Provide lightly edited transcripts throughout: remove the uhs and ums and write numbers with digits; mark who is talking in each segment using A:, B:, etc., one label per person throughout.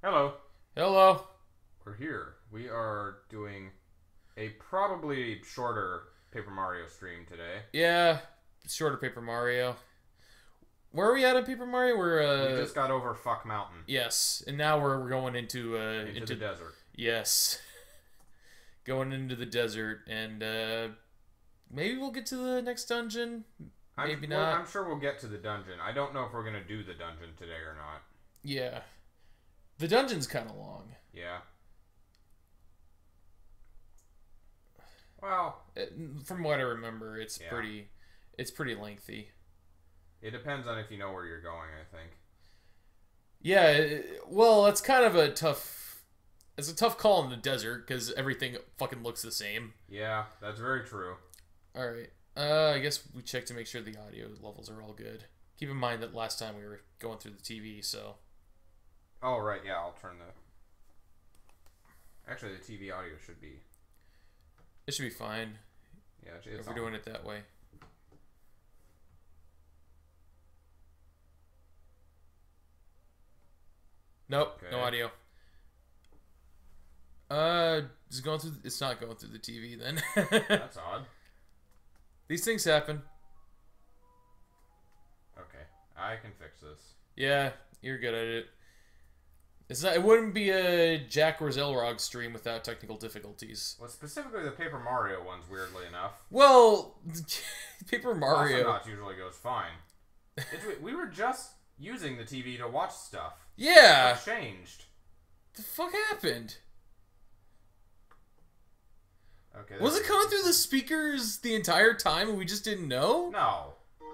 A: Hello.
B: Hello.
A: We're here. We are doing a probably shorter Paper Mario stream today.
B: Yeah, shorter Paper Mario. Where are we at in Paper Mario?
A: We just got over Fuck Mountain.
B: Yes, and now we're going into
A: the desert.
B: Yes. Going into the desert, and maybe we'll get to the next dungeon. Maybe not.
A: I'm sure we'll get to the dungeon. I don't know if we're gonna do the dungeon today or not.
B: Yeah. The dungeon's kind of long.
A: Yeah. Well,
B: from what I remember, it's pretty lengthy.
A: It depends on if you know where you're going, I think.
B: Yeah, well, it's kind of a tough... It's a tough call in the desert, because everything fucking looks the same.
A: Yeah, that's very true.
B: Alright. I guess we check to make sure the audio levels are all good. Keep in mind that last time we were going through the TV, so...
A: Oh, right, yeah, I'll turn the... Actually, the TV audio should be...
B: It should be fine.
A: Yeah, it's
B: if we're doing it that way. Nope, okay. No audio. It's going through. It's not going through the TV then.
A: That's odd.
B: These things happen.
A: Okay, I can fix this.
B: Yeah, you're good at it. It's not. It wouldn't be a Jack or Xelrog stream without technical difficulties.
A: Well, specifically the Paper Mario ones, weirdly enough.
B: Well, Paper Mario.
A: Not usually goes fine. We were just using the TV to watch stuff.
B: Yeah.
A: What changed?
B: The fuck happened?
A: Okay.
B: Was it coming through the speakers the entire time and we just didn't know?
A: No.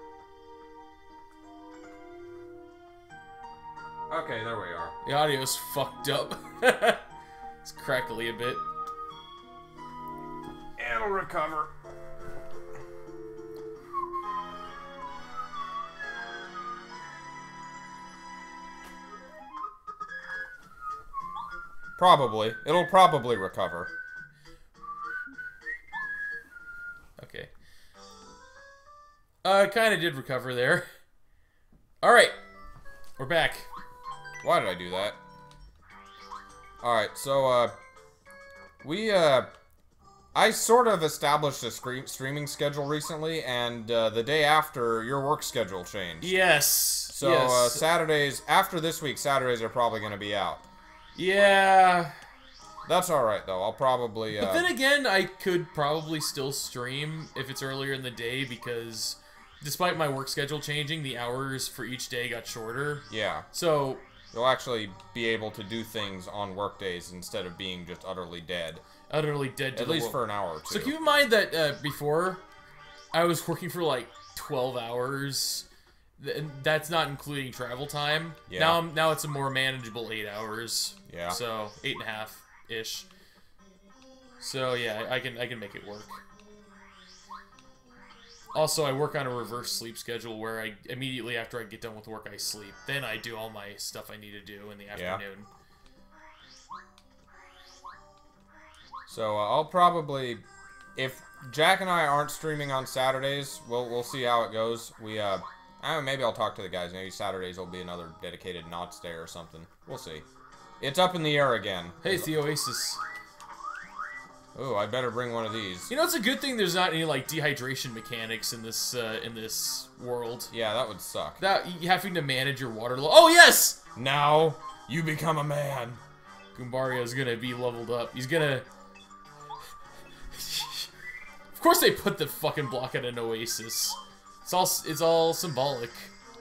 A: Okay, there we are.
B: The audio's fucked up. It's crackly a bit.
A: It'll recover. Probably. It'll probably recover.
B: Okay. It kind of did recover there. Alright. We're back.
A: Why did I do that? Alright, so, I sort of established a streaming schedule recently, and, the day after, your work schedule changed.
B: Yes.
A: So,
B: yes.
A: Saturdays, after this week, Saturdays are probably going to be out.
B: Yeah.
A: That's alright, though. I'll probably,
B: But then again, I could probably still stream if it's earlier in the day, because despite my work schedule changing, the hours for each day got shorter.
A: Yeah.
B: So...
A: you'll actually be able to do things on work days instead of being just utterly dead.
B: Utterly dead to
A: At least for an hour or two.
B: So keep in mind that before, I was working for like 12 hours. That's not including travel time. Yeah. Now it's a more manageable 8 hours.
A: Yeah.
B: So 8.5-ish. So yeah, I can make it work. Also, I work on a reverse sleep schedule where I immediately after I get done with work, I sleep. Then I do all my stuff I need to do in the afternoon.
A: So I'll probably, if Jack and I aren't streaming on Saturdays, we'll see how it goes. We I don't know, maybe I'll talk to the guys. Maybe Saturdays will be another dedicated Knots Day or something. We'll see. It's up in the air again.
B: Hey, it's the Oasis.
A: Ooh, I better bring one of these.
B: You know, it's a good thing there's not any, like, dehydration mechanics in this world.
A: Yeah, that would suck.
B: That, having to manage your water level. Oh, yes!
A: Now, you become a man.
B: Goombario's gonna be leveled up. He's gonna... Of course they put the fucking block at an oasis. It's all symbolic.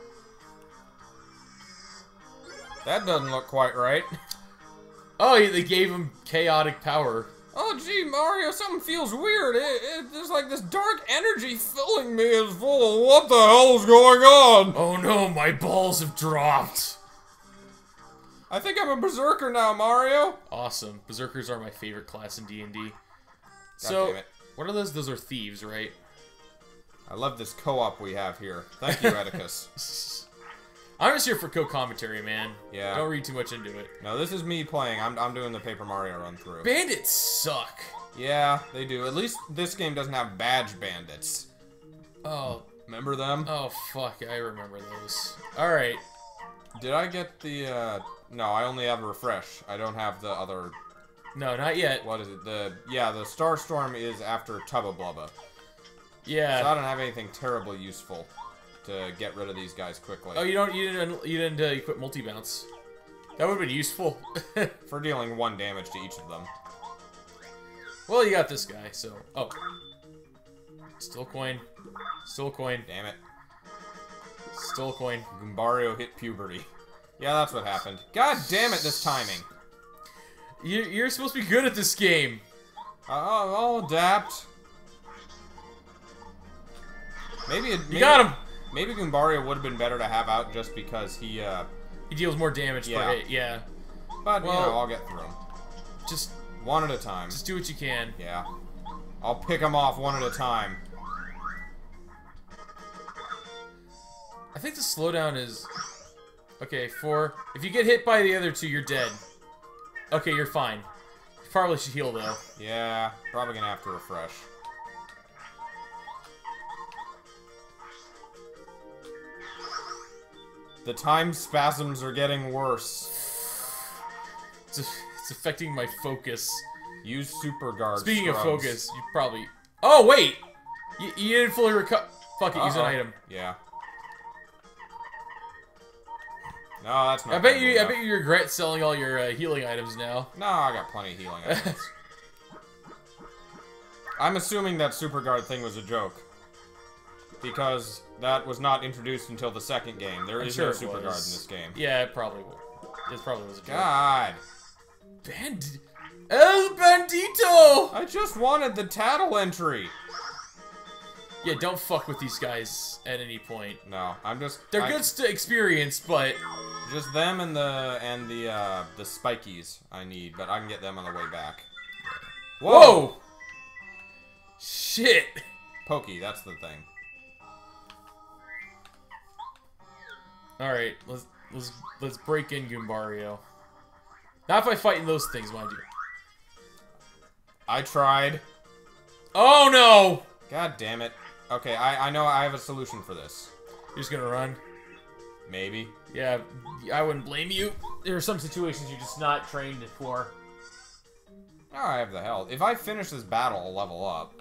A: That doesn't look quite right.
B: Oh, they gave him chaotic power.
A: Oh, gee, Mario, something feels weird. There's like this dark energy filling me. It's full of what the hell's going on?
B: Oh no, my balls have dropped.
A: I think I'm a berserker now, Mario.
B: Awesome. Berserkers are my favorite class in D&D. So, what are those? Those are thieves, right?
A: I love this co-op we have here. Thank you, Atticus.
B: I'm just here for co-commentary, man.
A: Yeah.
B: Don't read too much into it.
A: No, this is me playing. I'm doing the Paper Mario run-through.
B: Bandits suck.
A: Yeah, they do. At least this game doesn't have badge bandits.
B: Oh.
A: Remember them?
B: Oh, fuck. I remember those. Alright.
A: Did I get the, No, I only have a refresh. I don't have the other...
B: No, not yet.
A: What is it? The Starstorm is after Tubba Blubba.
B: Yeah.
A: So I don't have anything terribly useful to get rid of these guys quickly.
B: Oh, you didn't equip multi-bounce. That would have been useful.
A: For dealing 1 damage to each of them.
B: Well, you got this guy, so... Oh. Still coin. Still coin.
A: Damn it.
B: Still coin.
A: Goombario hit puberty. Yeah, that's what happened. God damn it, this timing.
B: You're supposed to be good at this game.
A: I'll adapt. Maybe
B: you got him.
A: Maybe Goombario would have been better to have out just because he
B: deals more damage per hit. Yeah.
A: But well, you know, I'll get through him.
B: Just
A: 1 at a time.
B: Just do what you can.
A: Yeah. I'll pick him off 1 at a time.
B: I think the slowdown is... Okay, 4. If you get hit by the other 2, you're dead. Okay, you're fine. You probably should heal, though.
A: Yeah, probably gonna have to refresh. The time spasms are getting worse.
B: It's affecting my focus.
A: Use Super Guard.
B: Speaking of focus, you probably... Oh, wait! You didn't fully recover... Fuck it, use an item.
A: Yeah. No, that's not.
B: I bet you regret selling all your healing items now.
A: No, I got plenty of healing items. I'm assuming that Super Guard thing was a joke. Because that was not introduced until the 2nd game. There is no Super Guard in this game.
B: Yeah, it probably was. It probably was a joke.
A: God.
B: El Bandito!
A: I just wanted the Tattle entry.
B: Yeah, don't fuck with these guys at any point.
A: No, I'm just...
B: They're good to experience, but...
A: Just them and the spikies I need, but I can get them on the way back.
B: Whoa! Shit!
A: Pokey, that's the thing.
B: Alright, let's break in Goombario. Not if I fight in those things, mind you.
A: I tried.
B: Oh no!
A: God damn it. Okay, I know I have a solution for this.
B: You're just gonna run?
A: Maybe.
B: Yeah, I wouldn't blame you. There are some situations you're just not trained for.
A: Oh, I have the health. If I finish this battle, I'll level up.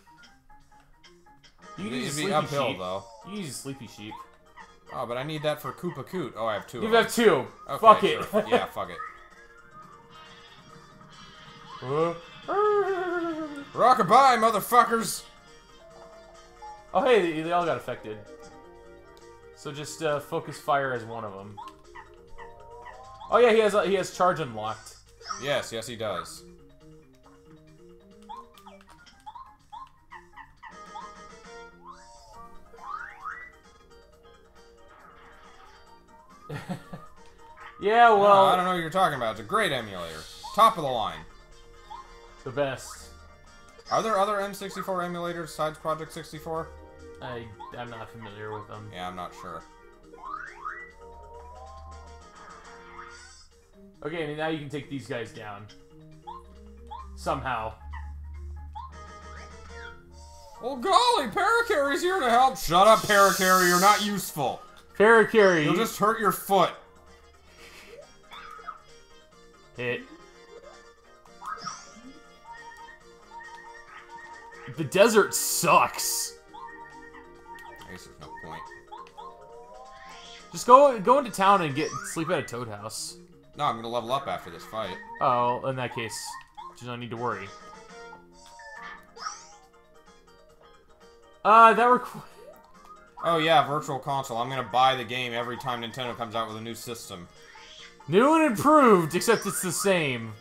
B: You can use
A: a sleepy uphill, sheep. Though.
B: You can use a sleepy sheep.
A: Oh, but I need that for Koopa Koot. Oh, I have 2.
B: You have 2.
A: Okay,
B: fuck it.
A: Sure. Yeah, fuck it. Rockabye, motherfuckers!
B: Oh, hey, they all got affected. So just focus fire as one of them. Oh yeah, he has charge unlocked.
A: Yes, he does.
B: Yeah, well...
A: No, I don't know what you're talking about. It's a great emulator. Top of the line.
B: The best.
A: Are there other N64 emulators besides Project 64?
B: I'm not familiar with them.
A: Yeah, I'm not sure.
B: Okay, and now you can take these guys down. Somehow.
A: Well, golly, Parakarry's here to help. Shut up, Parakarry. You're not useful.
B: Parakarry.
A: You'll just hurt your foot.
B: Hit. The desert sucks.
A: I guess there's no point.
B: Just go into town and sleep at a Toad house.
A: No, I'm gonna level up after this fight.
B: Oh, in that case, you don't need to worry.
A: Oh yeah, Virtual Console. I'm gonna buy the game every time Nintendo comes out with a new system.
B: New and improved, except it's the same.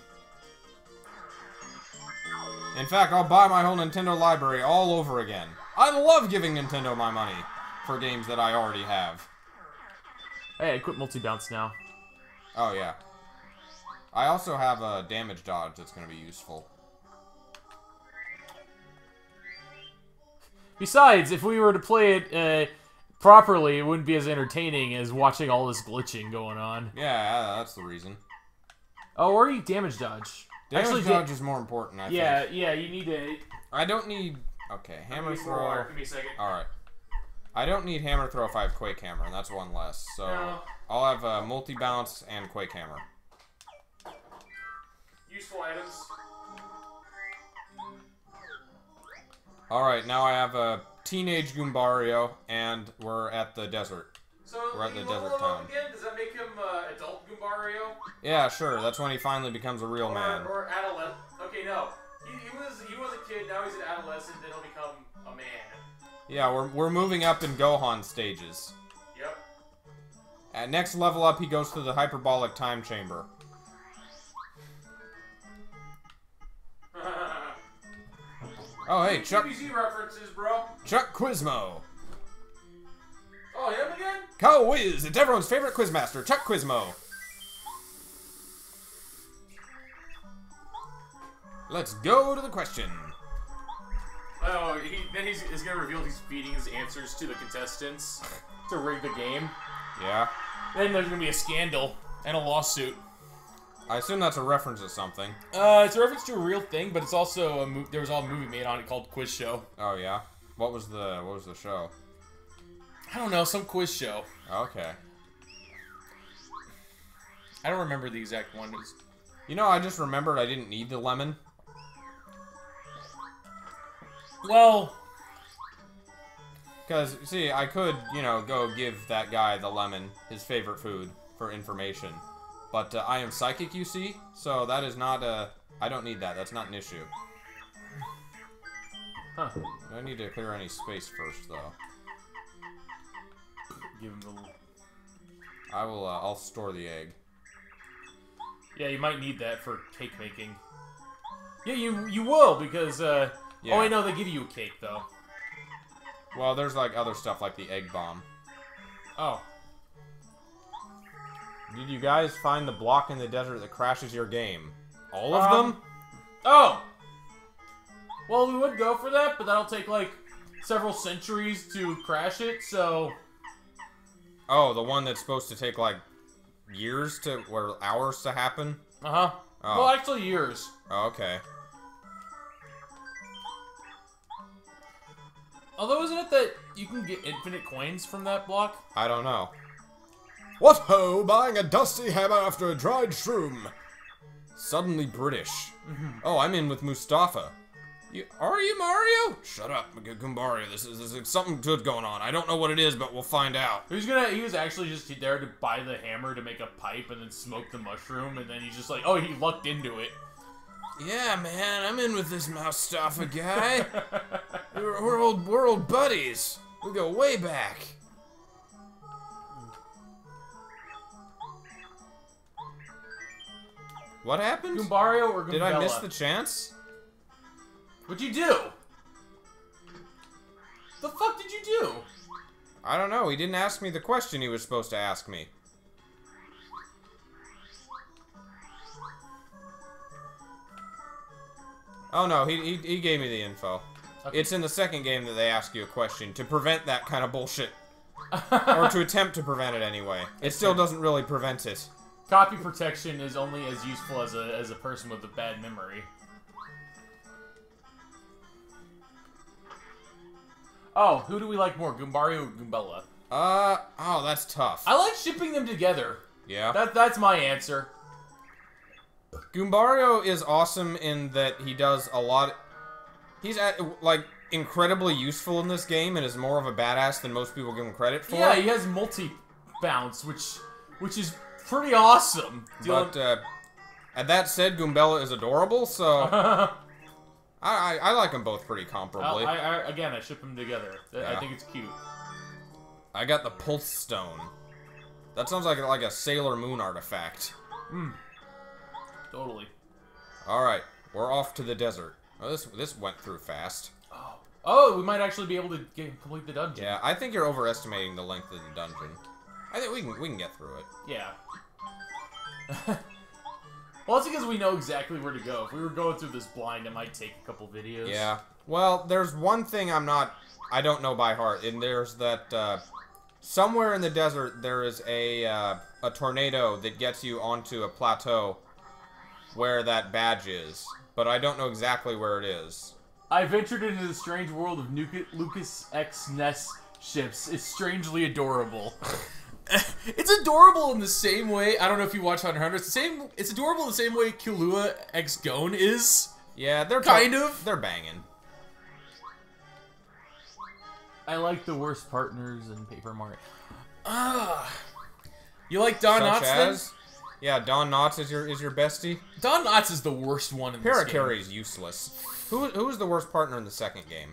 A: In fact, I'll buy my whole Nintendo library all over again. I love giving Nintendo my money for games that I already have.
B: Hey, I quit multi-bounce now.
A: Oh, yeah. I also have a damage dodge that's going to be useful.
B: Besides, if we were to play it properly, it wouldn't be as entertaining as watching all this glitching going on.
A: Yeah, that's the reason.
B: Oh, or you damage dodge.
A: Damage dodge is more important, I think.
B: Yeah, you need to...
A: I don't need... Okay, hammer thrower.
B: Give me a second.
A: Alright. I don't need hammer throw if I have Quake Hammer, and that's one less. So
B: No.
A: I'll have multi-bounce and Quake Hammer.
B: Useful items.
A: Alright, now I have a Teenage Goombario, and we're at the desert.
B: So
A: we're at the
B: level
A: desert
B: him
A: town.
B: up again? Does that make him adult Goombario?
A: Yeah, sure. That's when he finally becomes a real man.
B: Or adolescent. Okay, no. He was a kid, now he's an adolescent, then he'll become a man.
A: Yeah, we're moving up in Gohan stages.
B: Yep.
A: At next level up, he goes to the hyperbolic time chamber. Oh, hey, Chuck.
B: TBZ references, bro.
A: Chuck Quizmo.
B: Oh, him again?
A: Kyle Wiz, it's everyone's favorite quizmaster, Chuck Quizmo. Let's go to the question.
B: Oh, then he's going to reveal he's feeding his answers to the contestants to rig the game.
A: Yeah.
B: Then there's going to be a scandal and a lawsuit.
A: I assume that's a reference to something.
B: It's a reference to a real thing, but it's also there was all a movie made on it called Quiz Show.
A: Oh yeah. What was the show?
B: I don't know, some quiz show.
A: Okay.
B: I don't remember the exact one.
A: You know, I just remembered I didn't need the lemon.
B: Well,
A: because see, I could, you know, go give that guy the lemon, his favorite food, for information. But I am psychic, you see, so that is not I don't need that. That's not an issue.
B: Huh.
A: I need to clear any space first, though.
B: Give him the little...
A: I'll store the egg.
B: Yeah, you might need that for cake making. Yeah, you will, because, yeah. Oh, wait, no, they give you a cake, though.
A: Well, there's, like, other stuff, like the egg bomb.
B: Oh.
A: Did you guys find the block in the desert that crashes your game? All of them?
B: Oh! Well, we would go for that, but that'll take, like, several centuries to crash it, so...
A: Oh, the one that's supposed to take, like, years to... or hours to happen?
B: Uh-huh.
A: Oh.
B: Well, actually, years.
A: Oh, okay.
B: Although, isn't it that you can get infinite coins from that block?
A: I don't know. What ho, buying a dusty hammer after a dried shroom. Suddenly British. Oh, I'm in with Mustafa. Are you Mario? Shut up, Goombario. This is something good going on. I don't know what it is, but we'll find out.
B: He was actually just there to buy the hammer to make a pipe and then smoke the mushroom, and then he's just like, oh, he lucked into it.
A: Yeah, man, I'm in with this Mustafa guy. we're old buddies. We go way back. What happened?
B: Goombario or Goombella?
A: Did I miss the chance?
B: What'd you do? The fuck did you do?
A: I don't know. He didn't ask me the question he was supposed to ask me. Oh no, he gave me the info. Okay. It's in the second game that they ask you a question to prevent that kind of bullshit. Or to attempt to prevent it anyway. It still doesn't really prevent it.
B: Copy protection is only as useful as a person with a bad memory. Oh, who do we like more, Goombario or Goombella?
A: Oh, that's tough.
B: I like shipping them together.
A: Yeah?
B: That's my answer.
A: Goombario is awesome in that he does a lot... He's, like, incredibly useful in this game and is more of a badass than most people give him credit for.
B: Yeah, he has multi-bounce, which is pretty awesome.
A: But, and that said, Goombella is adorable, so... I like them both pretty comparably.
B: Again, I ship them together. Yeah. I think it's cute.
A: I got the Pulse Stone. That sounds like a Sailor Moon artifact.
B: Totally.
A: Alright, we're off to the desert. Oh, this went through fast.
B: Oh, we might actually be able to complete the dungeon.
A: Yeah, I think you're overestimating the length of the dungeon. I think we can get through it.
B: Yeah. Well, that's because we know exactly where to go. If we were going through this blind, it might take a couple videos.
A: Yeah. Well, there's one thing I don't know by heart, and there's that, somewhere in the desert there is a tornado that gets you onto a plateau where that badge is, but I don't know exactly where it is.
B: I ventured into the strange world of Lucas X Ness ships. It's strangely adorable. It's adorable in the same way. I don't know if you watch Hunter x Hunter. It's the same. It's adorable in the same way Killua x Gon is.
A: Yeah, they're
B: kind of.
A: They're banging.
B: I like the worst partners in Paper Mario. You like Don Knotts then?
A: Yeah, Don Knotts is your bestie.
B: Don Knotts is the worst one in this game.
A: Parakarry is useless. Who was the worst partner in the second game?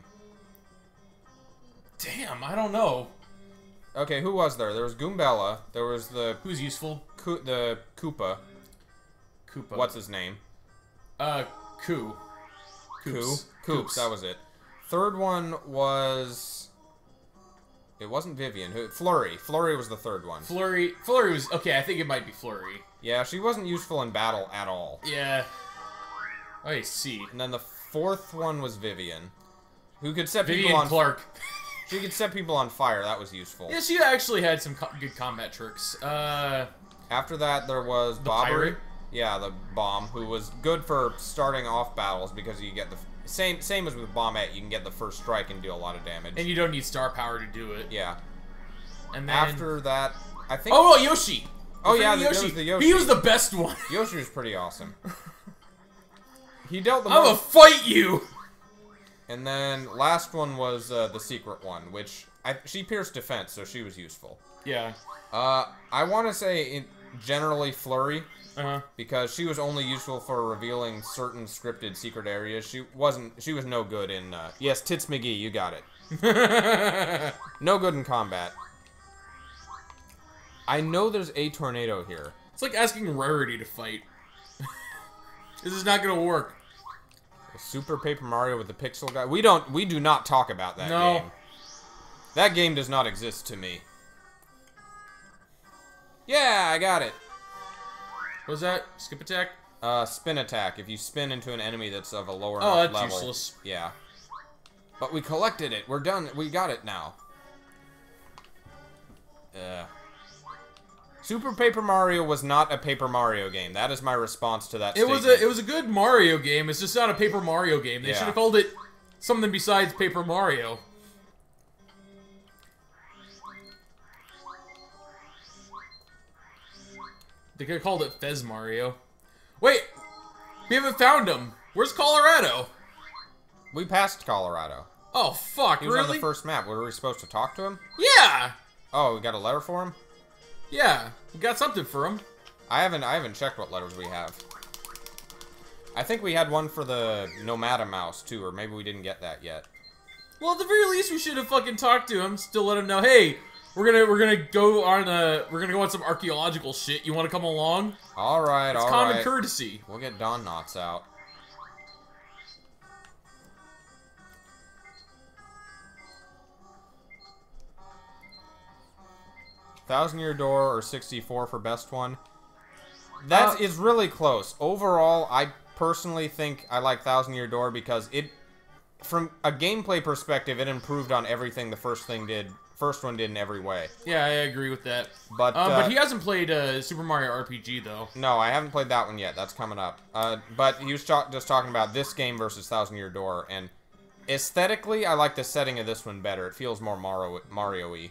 B: Damn, I don't know.
A: Okay, who was there? There was Goombella. There was the...
B: Who's useful?
A: The Koopa.
B: Koopa.
A: What's his name?
B: Koo.
A: Koops, that was it. Third one was... It wasn't Vivian. Flurry. Flurry was the third one.
B: Flurry was... Okay, I think it might be Flurry.
A: Yeah, she wasn't useful in battle at all.
B: Yeah. I see.
A: And then the fourth one was Vivian. Who could set people
B: Vivian
A: on...
B: Clark.
A: She could set people on fire. That was useful.
B: Yeah, she actually had some good combat tricks.
A: After that, there was
B: the pirate.
A: Yeah, the bomb, who was good for starting off battles because you get the same as with Bombette. You can get the first strike and do a lot of damage.
B: And you don't need star power to do it.
A: Yeah.
B: And then
A: after that, I think.
B: Oh, Yoshi.
A: Oh yeah, Yoshi. The Yoshi.
B: He was the best one.
A: Yoshi was pretty awesome. He dealt the.
B: I'm gonna fight you.
A: And then last one was the secret one, which she pierced defense, so she was useful.
B: Yeah.
A: I want to say generally Flurry,
B: because
A: she was only useful for revealing certain scripted secret areas. She was no good in. Yes, Tits McGee, you got it. No good in combat. I know there's a tornado here.
B: It's like asking Rarity to fight. This is not gonna work.
A: Super Paper Mario with the pixel guy. We do not talk about that game. That game does not exist to me. Yeah, I got it.
B: What was that? Skip attack?
A: Spin attack. If you spin into an enemy that's of a lower
B: level.
A: That's
B: useless.
A: Yeah. But we collected it. We're done. We got it now. Super Paper Mario was not a Paper Mario game. That is my response to that statement.
B: It was a good Mario game. It's just not a Paper Mario game. They should have called it something besides Paper Mario. They could have called it Fez Mario. Wait! We haven't found him! Where's Colorado?
A: We passed Colorado.
B: Oh, fuck,
A: He was on the first map. Were we supposed to talk to him?
B: Yeah!
A: Oh, we got a letter for him?
B: Yeah, we got something for him.
A: I haven't checked what letters we have. I think we had one for the Nomada Mouse, too, or maybe we didn't get that yet.
B: Well, at the very least, we should have fucking talked to him, still let him know, hey, we're gonna go on some archaeological shit. You want to come along?
A: All right,
B: it's common courtesy.
A: We'll get Don Knotts out. Thousand-Year Door or 64 for best one. That is really close. Overall, I personally think I like Thousand-Year Door because from a gameplay perspective, it improved on everything the first one did in every way.
B: Yeah, I agree with that.
A: But
B: he hasn't played Super Mario RPG, though.
A: No, I haven't played that one yet. That's coming up. But he was just talking about this game versus Thousand-Year Door, and aesthetically, I like the setting of this one better. It feels more Mario-y.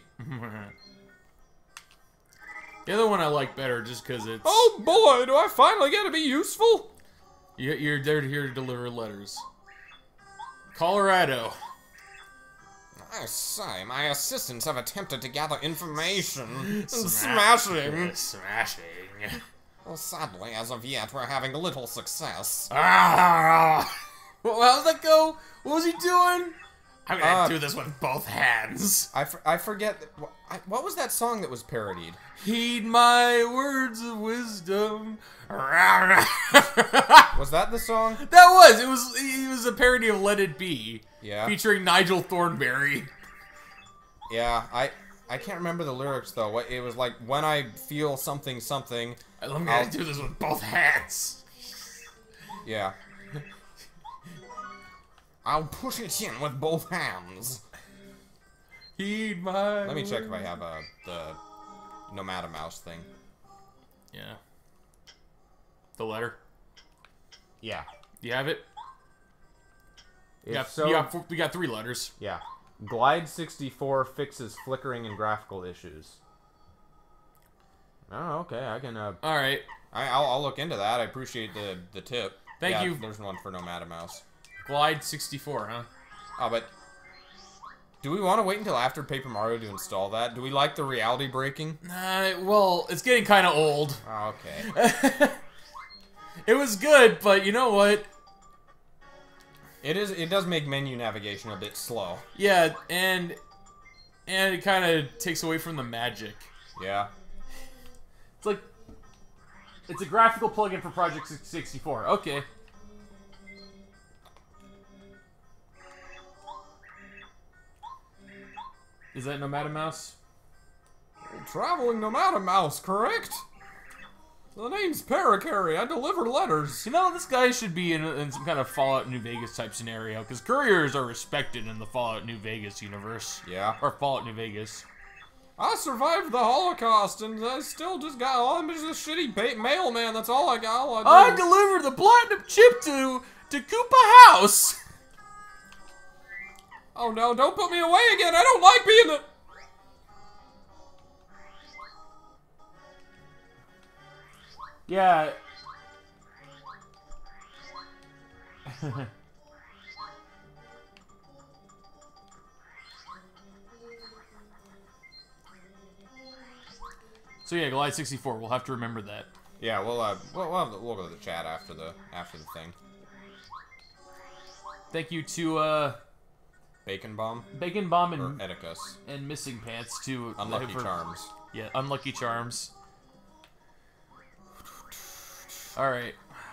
B: The other one I like better just because it's...
A: Oh boy, do I finally get to be useful?
B: You're there here to deliver letters. Colorado.
A: I say, my assistants have attempted to gather information. Smashing. Well, sadly, as of yet, we're having little success.
B: Well, how'd that go? What was he doing? I'm gonna do this with both hands.
A: I forget. What was that song that was parodied?
B: Heed my words of wisdom.
A: Was that the song?
B: That was. It was a parody of Let It Be.
A: Yeah.
B: Featuring Nigel Thornberry.
A: Yeah, I can't remember the lyrics though. It was like, when I feel something something.
B: I'm gonna do this with both hands.
A: Yeah. I'll push it in with both hands.
B: Heed my...
A: Let me check if I have the Nomada Mouse thing.
B: Yeah. The letter?
A: Yeah.
B: You have it? We got 3 letters.
A: Yeah. Glide 64 fixes flickering and graphical issues. Oh, okay. I can.
B: All right.
A: I'll look into that. I appreciate the tip.
B: Thank you.
A: There's one for Nomada Mouse.
B: Glide 64, huh?
A: Oh, but do we want to wait until after Paper Mario to install that? Do we like the reality breaking?
B: Well, it's getting kind of old.
A: Oh, okay.
B: It was good, but you know what?
A: It does make menu navigation a bit slow.
B: Yeah, and it kind of takes away from the magic.
A: Yeah.
B: It's like it's a graphical plugin for Project 64. Okay. Is that Nomada Mouse?
A: Traveling Nomada Mouse, correct? The name's Paracarry. I deliver letters.
B: You know, this guy should be in some kind of Fallout New Vegas type scenario, because couriers are respected in the Fallout New Vegas universe.
A: Yeah.
B: Or Fallout New Vegas.
A: I survived the Holocaust, and I still just got... Oh, I'm just a shitty mailman. That's all I got. All I do.
B: delivered the platinum chip to Koopa House.
A: Oh no, don't put me away again. I don't like being the...
B: Yeah. So yeah, Glide 64. We'll have to remember that.
A: Yeah, we'll go to the chat after the thing.
B: Thank you to
A: Bacon Bomb
B: and
A: Edicus
B: and Missing Pants to
A: Unlucky Charms.
B: Yeah, Unlucky Charms. All right.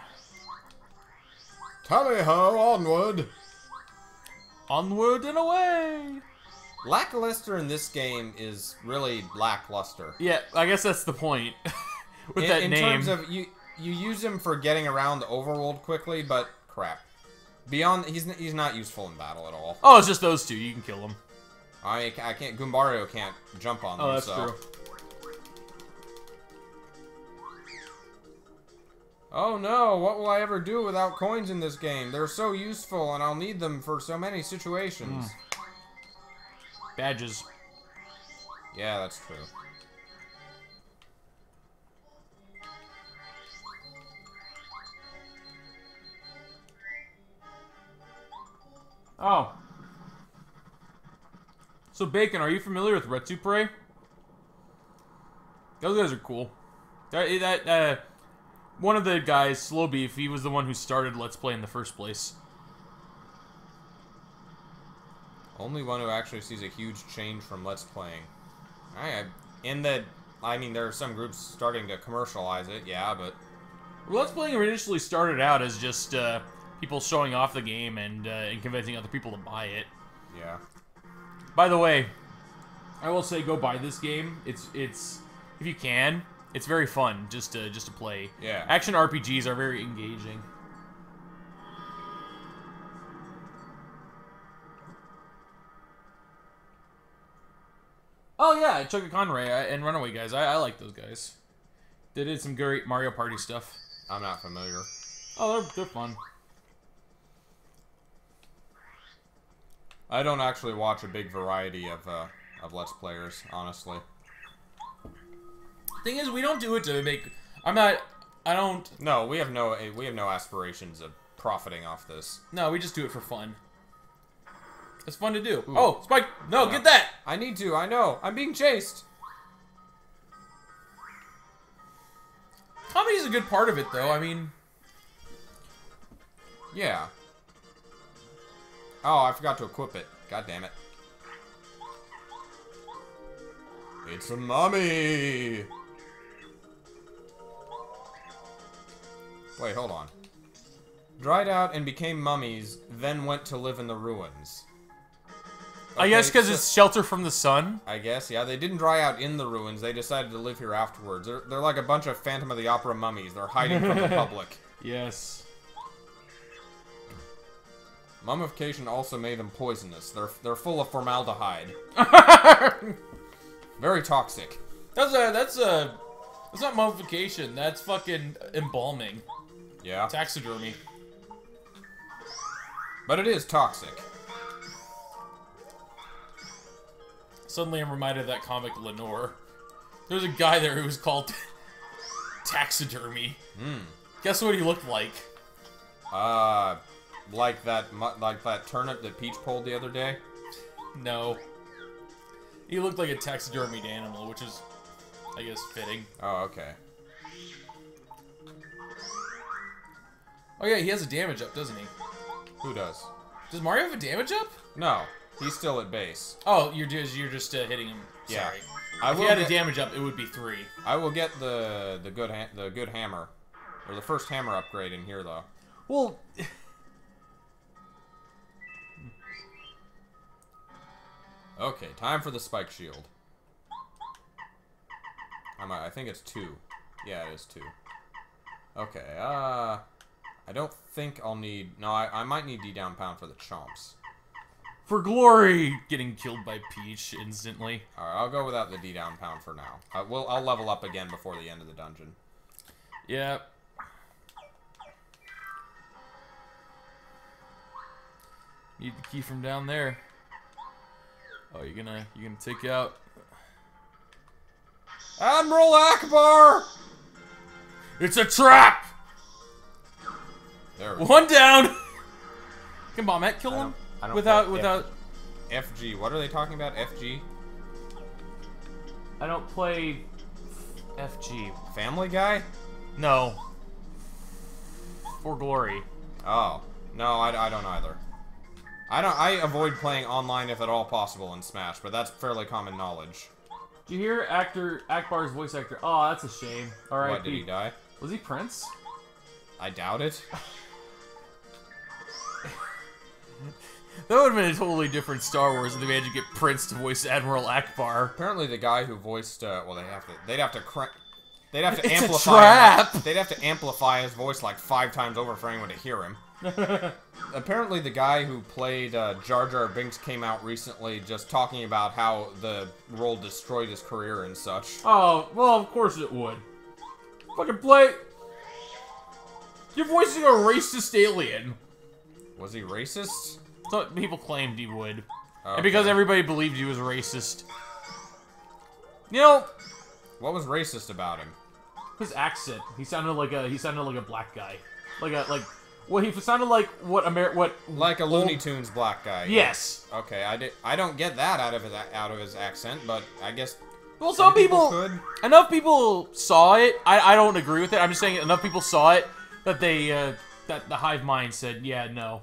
A: Tally-ho, onward!
B: Onward and away!
A: Lackluster in this game is really lackluster.
B: Yeah, I guess that's the point. With that name.
A: In terms of, you use him for getting around the overworld quickly, but crap. Beyond, he's not useful in battle at all.
B: Oh, it's just those two. You can kill them.
A: I can't, Goombario can't jump on them,
B: that's
A: so.
B: true.
A: Oh no, what will I ever do without coins in this game? They're so useful, and I'll need them for so many situations.
B: Badges.
A: Yeah, that's true.
B: Oh. So, Bacon, are you familiar with Retsupre? Those guys are cool. One of the guys, Slow Beef, he was the one who started Let's Play in the first place.
A: Only one who actually sees a huge change from Let's Playing. I mean, there are some groups starting to commercialize it, yeah, but...
B: Let's Playing initially started out as just people showing off the game and convincing other people to buy it.
A: Yeah.
B: By the way, I will say go buy this game. It's if you can, it's very fun just to play.
A: Yeah.
B: Action RPGs are very engaging. Oh yeah, Chugga Conray and Runaway guys. I like those guys. They did some great Mario Party stuff.
A: I'm not familiar.
B: Oh, they're fun.
A: I don't actually watch a big variety of Let's Players, honestly.
B: Thing is, we don't do it to make...
A: No, we have no aspirations of profiting off this.
B: No, we just do it for fun. It's fun to do. Ooh. Oh, Spike! No, get that!
A: I need to, I know. I'm being chased!
B: Comedy's a good part of it, though. I mean...
A: Yeah. Oh, I forgot to equip it. God damn it. It's a mummy! Wait, hold on. Dried out and became mummies, then went to live in the ruins. Okay,
B: I guess because it's shelter from the sun?
A: I guess, yeah. They didn't dry out in the ruins. They decided to live here afterwards. They're like a bunch of Phantom of the Opera mummies. They're hiding from the public.
B: Yes.
A: Mummification also made them poisonous. They're full of formaldehyde. Very toxic.
B: That's not mummification. That's fucking embalming.
A: Yeah.
B: Taxidermy.
A: But it is toxic.
B: Suddenly I'm reminded of that comic Lenore. There's a guy there who was called Taxidermy. Guess what he looked like?
A: Like that turnip that Peach pulled the other day?
B: No. He looked like a taxidermied animal, which is, I guess, fitting.
A: Oh, okay.
B: Oh yeah, he has a damage up, doesn't he?
A: Who does?
B: Does Mario have a damage up?
A: No, he's still at base.
B: Oh, you're just hitting him.
A: Yeah.
B: Sorry.
A: I
B: If
A: will
B: he had
A: get,
B: a damage up, it would be 3.
A: I will get the good hammer, or the first hammer upgrade in here though.
B: Well,
A: Okay, time for the spike shield. I think it's 2. Yeah, it is 2. Okay, I don't think I'll need... No, I might need D down pound for the chomps.
B: for glory! Getting killed by Peach instantly.
A: Alright, I'll go without the D down pound for now. I'll level up again before the end of the dungeon.
B: Yeah. Need the key from down there. Oh, you're gonna take out...
A: Admiral Akbar!
B: It's a trap!
A: There we go.
B: One down! Can Bombette kill him?
A: I don't
B: Without...
A: FG. What are they talking about? FG?
B: I don't play... FG.
A: Family Guy?
B: No. For glory.
A: Oh. No, I don't either. I avoid playing online if at all possible in Smash, but that's fairly common knowledge.
B: Did you hear Akbar's voice actor? Oh, that's a shame. Alright.
A: What, did he die?
B: Was he Prince?
A: I doubt it.
B: That would have been a totally different Star Wars if they managed to get Prince to voice Admiral Akbar.
A: Apparently the guy who voiced, well, they'd have to
B: It's
A: amplify
B: a trap!
A: They'd have to amplify his voice like 5 times over for anyone to hear him. Apparently the guy who played Jar Jar Binks came out recently just talking about how the role destroyed his career and such.
B: Oh, well, of course it would. Fucking play... You're voicing a racist alien.
A: Was he racist?
B: That's what people claimed he would.
A: Okay.
B: And because everybody believed he was racist. You know...
A: What was racist about him?
B: His accent. He sounded like a black guy. Well, he sounded like
A: Like a Looney Tunes black guy.
B: Yes.
A: Okay, I don't get that out of his accent, but I guess.
B: Well, some people
A: could.
B: Enough people saw it. I don't agree with it. I'm just saying enough people saw it that they that the hive mind said, yeah, no.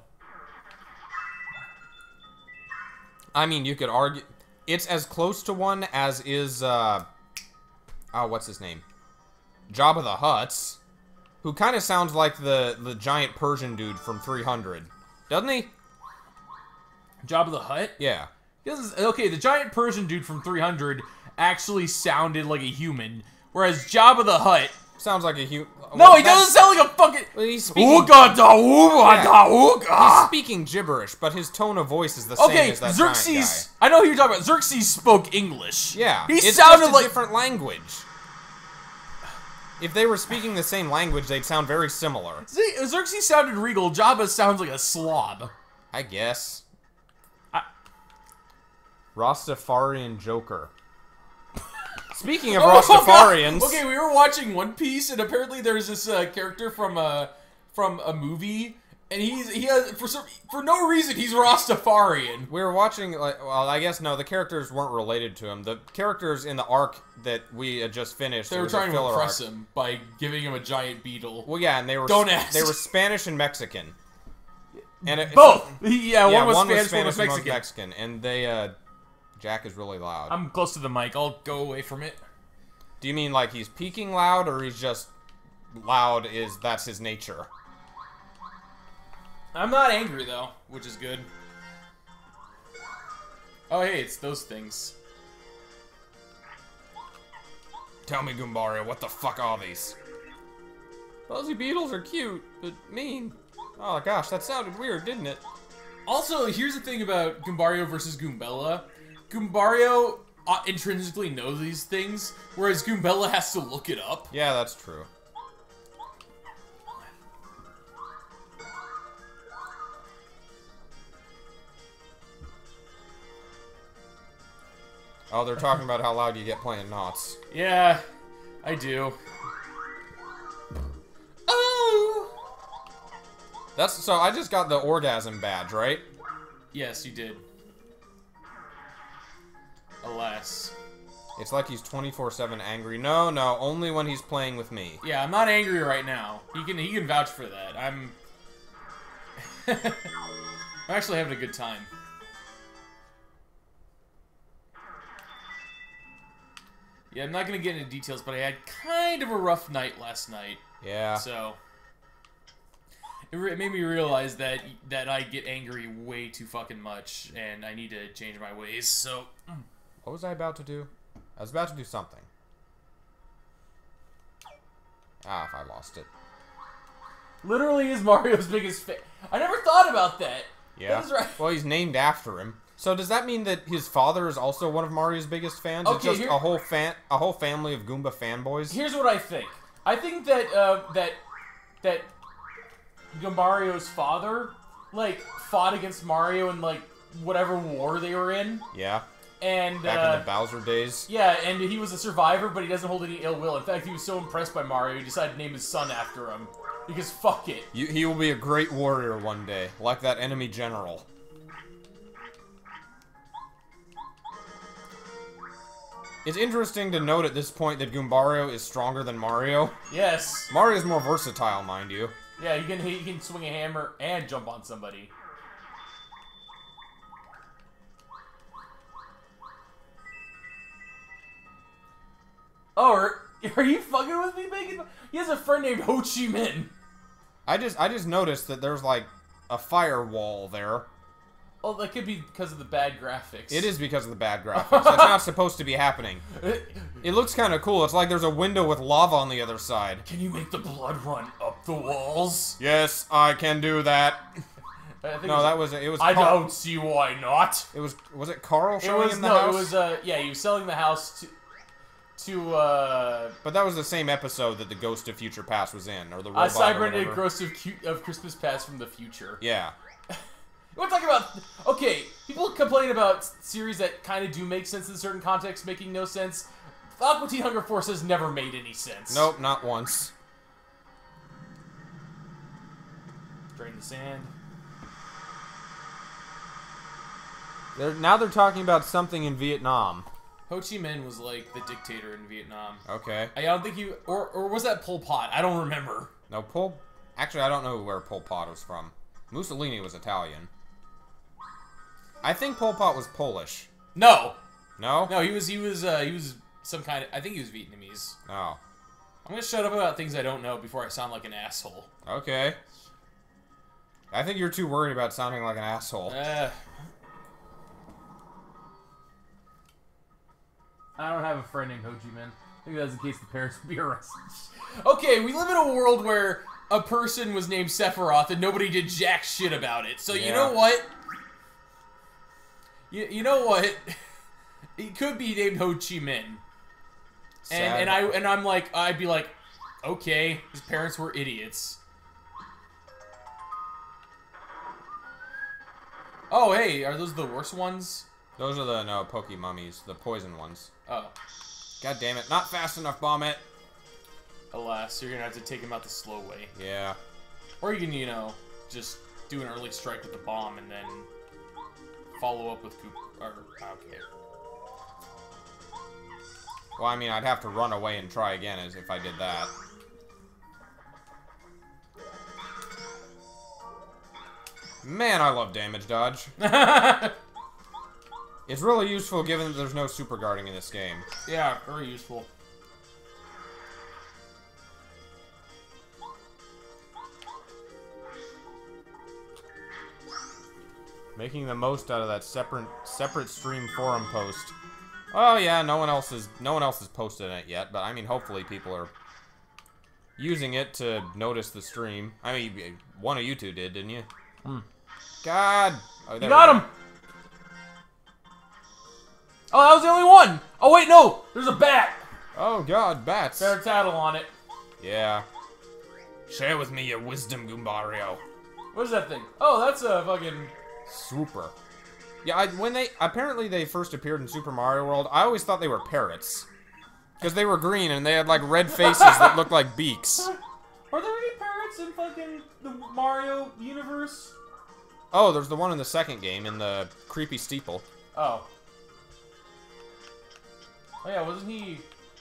A: I mean, you could argue it's as close to one as is what's his name? Jabba the Hutt's, who kind of sounds like the giant Persian dude from 300, doesn't he?
B: Jabba the Hutt?
A: Yeah.
B: Okay, the giant Persian dude from 300 actually sounded like a human, whereas Jabba the Hutt
A: Sounds like a human.
B: No, he doesn't sound like a fucking.
A: He's speaking. He's speaking gibberish, but his tone of voice is the same as that
B: Xerxes.
A: giant
B: I know who you're talking about. Xerxes spoke English.
A: guy. Yeah,
B: he sounded
A: just a
B: like
A: different language. If they were speaking the same language, they'd sound very similar.
B: See, Xerxes sounded regal. Jabba sounds like a slob.
A: I guess. Rastafarian Joker. Speaking of Rastafarians...
B: Okay, we were watching One Piece, and apparently there's this character from a movie, and he has for no reason he's Rastafarian.
A: We were watching, well, I guess no, the characters weren't related to him. The characters in the arc that we had just finished,
B: they were trying to impress him by giving him a giant beetle.
A: Well, yeah, and they were they were Spanish and Mexican. And
B: both. Yeah, one was Spanish, one was
A: Mexican, and they Jack is really loud.
B: I'm close to the mic. I'll go away from it.
A: Do you mean like he's peaking loud, or he's just loud? That's his nature?
B: I'm not angry though, which is good. Oh hey, it's those things.
A: Tell me, Goombario, what the fuck are these? Fuzzy beetles are cute, but mean. Oh gosh, that sounded weird, didn't it?
B: Also, here's the thing about Goombario versus Goombella. Goombario intrinsically knows these things, whereas Goombella has to look it up.
A: Yeah, that's true. Oh, they're talking about how loud you get playing Knots.
B: Yeah, I do. Oh!
A: So I just got the orgasm badge, right?
B: Yes, you did. Alas.
A: It's like he's 24/7 angry. No, only when he's playing with me.
B: Yeah, I'm not angry right now. He can vouch for that. I'm actually having a good time. Yeah, I'm not gonna get into details, but I had kind of a rough night last night.
A: Yeah.
B: So it made me realize that I get angry way too fucking much, and I need to change my ways. So
A: what was I about to do? I was about to do something. Ah, if I lost it.
B: literally is Mario's biggest fan. I never thought about that.
A: Yeah.
B: That is right.
A: Well, he's named after him. So does that mean that his father is also one of Mario's biggest fans?
B: Okay,
A: it's just a whole family of Goomba fanboys?
B: Here's what I think. I think that that Mario's father like fought against Mario in like whatever war they were in.
A: Yeah.
B: And
A: back in the Bowser days.
B: Yeah, and he was a survivor, but he doesn't hold any ill will. In fact, he was so impressed by Mario, he decided to name his son after him. Because fuck it.
A: He will be a great warrior one day, like that enemy general. It's interesting to note at this point that Goombario is stronger than Mario.
B: Yes.
A: Mario's more versatile, mind you.
B: Yeah, he can swing a hammer and jump on somebody. Oh, are you fucking with me, Bacon? He has a friend named Ho Chi Minh.
A: I just noticed that there's like a firewall there.
B: Oh, that could be because of the bad graphics.
A: It is because of the bad graphics. That's not supposed to be happening. It looks kind of cool. It's like there's a window with lava on the other side.
B: Can you make the blood run up the walls?
A: Yes, I can do that. No, it was.
B: I don't see why not.
A: Was it Carl showing him the house?
B: No, it was. Yeah, he was selling the house to.
A: But that was the same episode that the Ghost of Future Past was in, or the robot.
B: Cybernetic Ghost of Christmas Past from the future.
A: Yeah.
B: We're talking about... Okay, people complain about series that kind of do make sense in certain contexts, making no sense. Aqua Teen Hunger Force has never made any sense.
A: Nope, not once.
B: Drain the sand.
A: Now they're talking about something in Vietnam.
B: Ho Chi Minh was like the dictator in Vietnam.
A: Okay.
B: I don't think he... Or was that Pol Pot? I don't remember.
A: No, Actually, I don't know where Pol Pot was from. Mussolini was Italian. I think Pol Pot was Polish.
B: No.
A: No?
B: No, he was some kind of... I think he was Vietnamese.
A: Oh.
B: I'm gonna shut up about things I don't know before I sound like an asshole.
A: Okay. I think you're too worried about sounding like an asshole.
B: I don't have a friend named Ho Chi Minh. I think that's in case the parents would be arrested. Okay, we live in a world where a person was named Sephiroth and nobody did jack shit about it. So you know what? You know what? He could be named Ho Chi Minh. And I'm like, I'd be like, okay, his parents were idiots. Oh, hey, are those the worst ones?
A: Those are the, Poke Mummies, the poison ones.
B: Oh.
A: God damn it, not fast enough, bomb it!
B: Alas, you're gonna have to take him out the slow way.
A: Yeah.
B: Or you can, just do an early strike with the bomb and then follow up with okay.
A: Well, I mean, I'd have to run away and try again as if I did that. Man, I love damage dodge. It's really useful given that there's no super guarding in this game.
B: Yeah, very useful.
A: Making the most out of that separate stream forum post. Oh yeah, no one else has posted it yet, but I mean, hopefully people are using it to notice the stream. I mean, one of you two did, didn't you? God,
B: you got him. Oh, that was the only one. Oh wait, no, there's a bat.
A: Oh God, bats.
B: Fair tattle on it.
A: Yeah. Share with me your wisdom, Goombario.
B: What is that thing? Oh, that's a fucking...
A: Super. Yeah, apparently they first appeared in Super Mario World, I always thought they were parrots. Because they were green and they had like red faces that looked like beaks.
B: Are there any parrots in fucking the Mario universe?
A: Oh, there's the one in the second game in the creepy steeple.
B: Oh. Oh yeah, wasn't he...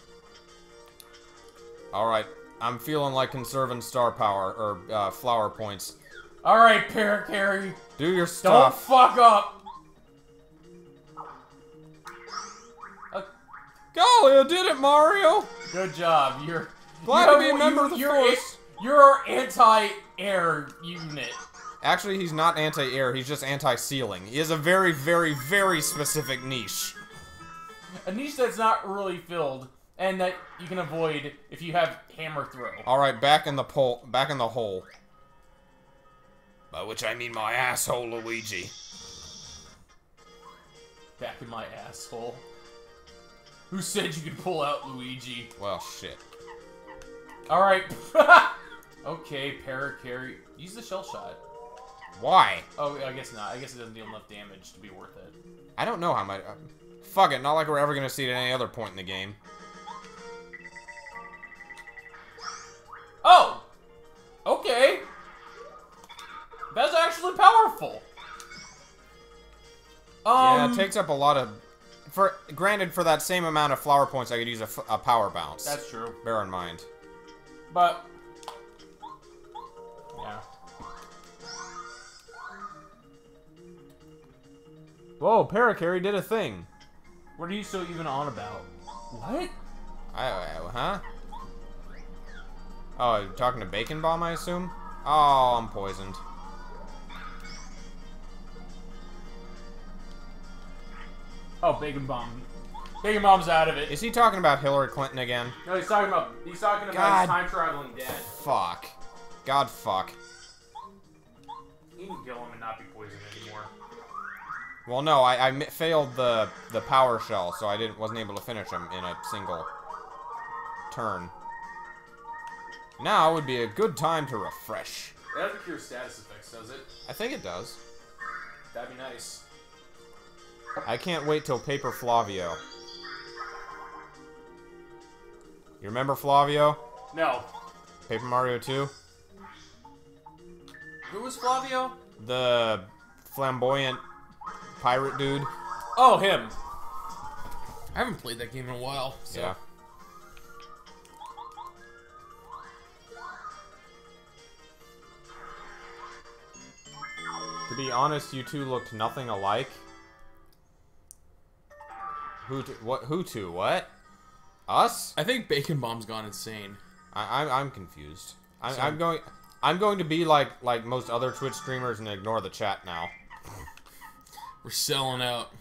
A: Alright, I'm feeling like conserving star power, or flower points.
B: Alright, Parrot Carry.
A: Do your stuff.
B: Don't fuck up.
A: Golly, I did it, Mario!
B: Good job. You're
A: glad to be a member of the Force.
B: You're our anti-air unit.
A: Actually, he's not anti-air, he's just anti-ceiling. He has a very, very, very specific niche.
B: A niche that's not really filled, and that you can avoid if you have hammer throw.
A: Alright, back in the hole. By which I mean my asshole, Luigi.
B: Back in my asshole. Who said you could pull out Luigi?
A: Well, shit.
B: Alright. Okay, Parrot Carry. Use the shell shot.
A: Why?
B: Oh, I guess not. I guess it doesn't deal enough damage to be worth it.
A: I don't know how much... fuck it, not like we're ever gonna see it at any other point in the game.
B: Oh! Okay. That's actually powerful.
A: Yeah, it takes up a lot of... Granted, for that same amount of flower points, I could use a power bounce.
B: That's true.
A: Bear in mind.
B: But... yeah.
A: Whoa, Paracarry did a thing.
B: What are you so even on about? What?
A: Huh? Oh, you're talking to Bacon Bomb, I assume? Oh, I'm poisoned.
B: Oh, Bacon Bomb. Bacon Bomb's out of it.
A: Is he talking about Hillary Clinton again?
B: No, he's talking about his time-traveling dad.
A: Fuck. God fuck.
B: He can kill him and not be poisoned anymore.
A: Well, no, I failed the power shell, so I wasn't able to finish him in a single turn. Now would be a good time to refresh.
B: It doesn't cure status effects, does it?
A: I think it does.
B: That'd be nice.
A: I can't wait till Paper Flavio. You remember Flavio?
B: No.
A: Paper Mario 2?
B: Who was Flavio?
A: The flamboyant pirate dude.
B: Oh, him. I haven't played that game in a while, so...
A: yeah. To be honest, you two looked nothing alike. Who two? What? Us?
B: I think Bacon Bomb's gone insane.
A: I'm confused. I'm going to be like most other Twitch streamers and ignore the chat now.
B: We're selling out.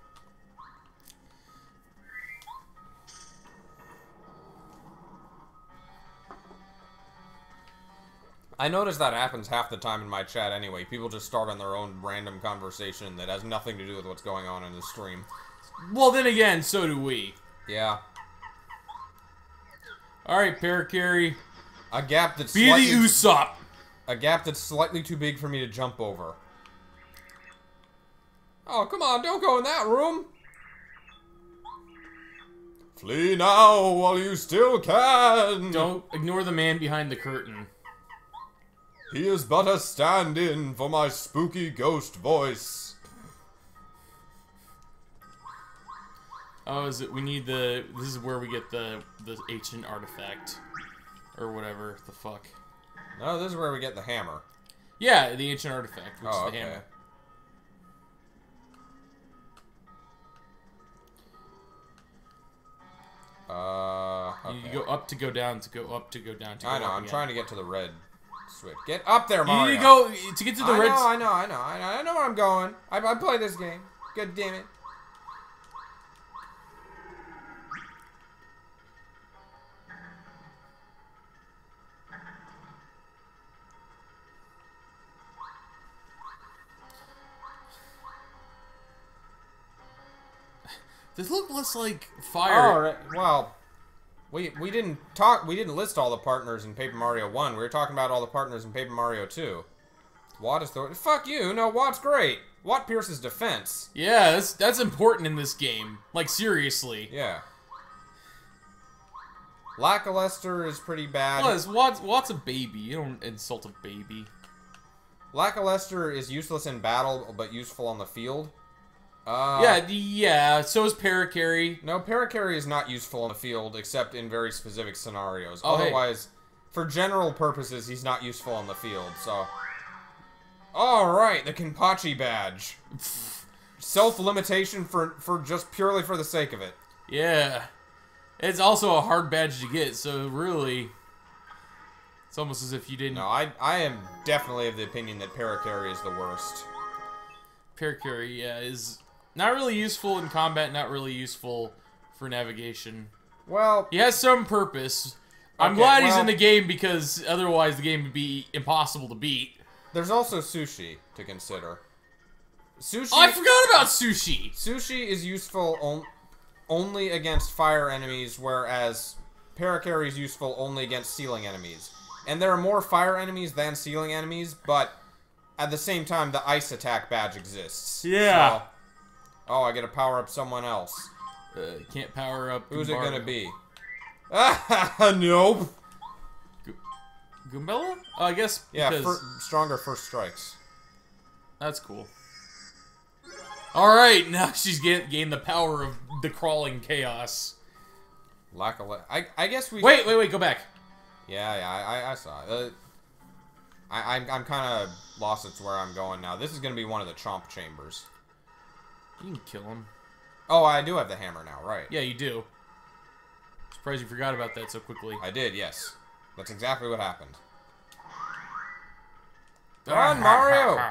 A: I notice that happens half the time in my chat anyway. People just start on their own random conversation that has nothing to do with what's going on in the stream.
B: Well, then again, so do we.
A: Yeah.
B: Alright, Paracarry.
A: A gap that's
B: Be the Usopp!
A: A gap that's slightly too big for me to jump over. Oh, come on, don't go in that room! Flee now while you still can!
B: Don't ignore the man behind the curtain.
A: He is but a stand-in for my spooky ghost voice.
B: Oh, is it? We need the... This is where we get the ancient artifact. Or whatever the fuck.
A: No, this is where we get the hammer.
B: Yeah, the ancient artifact, which is the
A: okay.
B: hammer.
A: Okay.
B: You go up to go down, to go up to go down, to go
A: I know,
B: up
A: I'm
B: again.
A: trying to get to the red switch. Get up there, Mario!
B: You need to go, to get to the red...
A: I know where I'm going. I play this game. God damn it.
B: This look less like fire.
A: Oh, right. Well, we didn't list all the partners in Paper Mario 1. We were talking about all the partners in Paper Mario 2. Watt is the... Fuck you. No, Watt's great. Watt pierces defense.
B: Yeah, that's important in this game. Like, seriously.
A: Yeah. Lackluster is pretty bad.
B: Plus, Watt's a baby. You don't insult a baby.
A: Lackluster is useless in battle, but useful on the field.
B: Yeah, so is Paracarry.
A: No, Paracarry is not useful on the field, except in very specific scenarios.
B: Oh,
A: Otherwise, for general purposes, he's not useful on the field, so... Alright, the Kenpachi badge. Self-limitation for just purely for the sake of it.
B: Yeah. It's also a hard badge to get, so really... It's almost as if you didn't...
A: No, I am definitely of the opinion that Paracarry is the worst.
B: Paracarry, yeah, is not really useful in combat, not really useful for navigation.
A: Well...
B: He has some purpose. I'm glad he's in the game, because otherwise the game would be impossible to beat.
A: There's also Sushi to consider. Sushi...
B: Oh, I forgot about Sushi!
A: Sushi is useful only against fire enemies, whereas Paracarry is useful only against ceiling enemies. And there are more fire enemies than ceiling enemies, but at the same time, the ice attack badge exists.
B: Yeah.
A: So, oh, I get to power up someone else.
B: Can't power up...
A: Who's it gonna be? Ah, nope.
B: Goombella? Oh, I guess because...
A: Yeah, stronger first strikes.
B: That's cool. Alright, now she's gained the power of the crawling chaos.
A: I guess we...
B: Wait, go back.
A: Yeah, I saw it. I'm kind of lost as to where I'm going now. This is going to be one of the Chomp Chambers.
B: You can kill him.
A: Oh, I do have the hammer now, right.
B: Yeah, you do. Surprised you forgot about that so quickly.
A: I did, yes. That's exactly what happened. Run, Mario!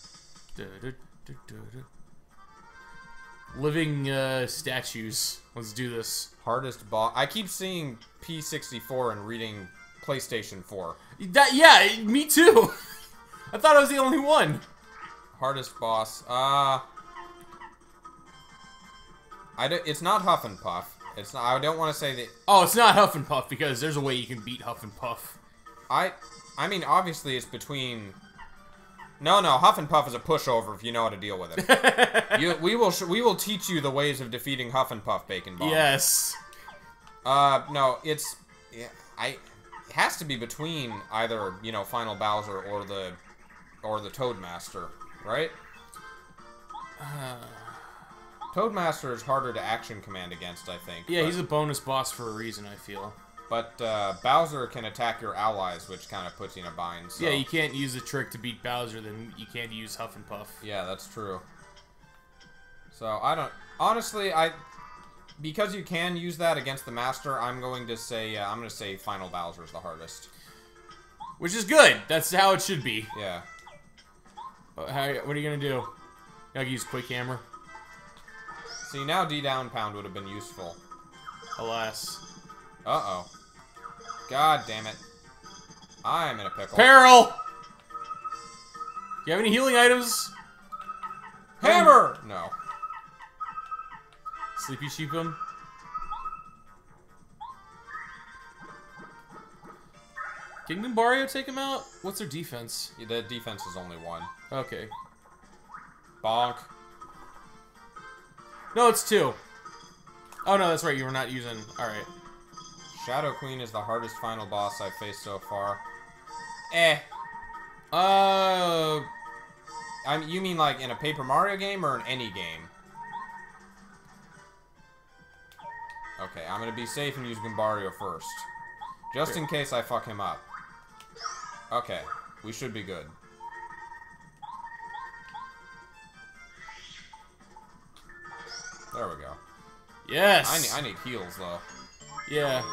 B: Living statues. Let's do this.
A: Hardest boss. I keep seeing P64 and reading PlayStation 4.
B: Yeah, me too. I thought I was the only one.
A: Hardest boss. It's not Huff and Puff. It's not. I don't want to say that.
B: Oh, it's not Huff and Puff because there's a way you can beat Huff and Puff.
A: I mean, obviously it's between. No, Huff and Puff is a pushover if you know how to deal with it. We will teach you the ways of defeating Huff and Puff, Bacon Bomb.
B: Yes.
A: No, it's it has to be between either, you know, Final Bowser or the Toadmaster, right? Toadmaster is harder to action command against, I think.
B: Yeah, he's a bonus boss for a reason, I feel.
A: But Bowser can attack your allies, which kind of puts you in a bind. So.
B: Yeah, you can't use a trick to beat Bowser, then you can't use Huff and Puff.
A: Yeah, that's true. So, I don't... Honestly, because you can use that against the Master, I'm going to say Final Bowser is the hardest.
B: Which is good. That's how it should be.
A: Yeah.
B: What are you going to do? You gotta use Quick Hammer.
A: See, now D-Down Pound would have been useful.
B: Alas.
A: Uh-oh. God damn it. I'm in a pickle.
B: Peril! Do you have any healing items?
A: Hammer! No.
B: Sleepy Sheepum? Can Goombario take him out? What's their defense?
A: Yeah, the defense is only one.
B: Okay.
A: Bonk.
B: No, it's 2. Oh no, that's right, you were not using... Alright.
A: Shadow Queen is the hardest final boss I've faced so far. You mean like in a Paper Mario game or in any game? Okay, I'm gonna be safe and use Goombario first. Just in case I fuck him up. Okay, we should be good. There we go.
B: Yes!
A: I need heals, though.
B: Yeah.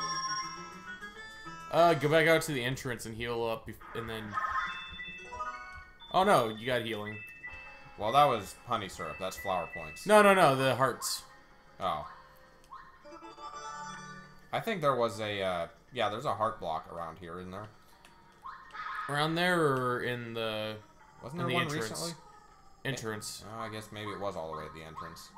B: Go back out to the entrance and heal up, and then... Oh no, you got healing.
A: Well, that was honey syrup. That's flower points.
B: No, the hearts.
A: Oh. I think there was a, yeah, there's a heart block around here, isn't there?
B: Around there, or in the...
A: Wasn't there one recently?
B: Entrance.
A: Oh, I guess maybe it was all the way at the entrance.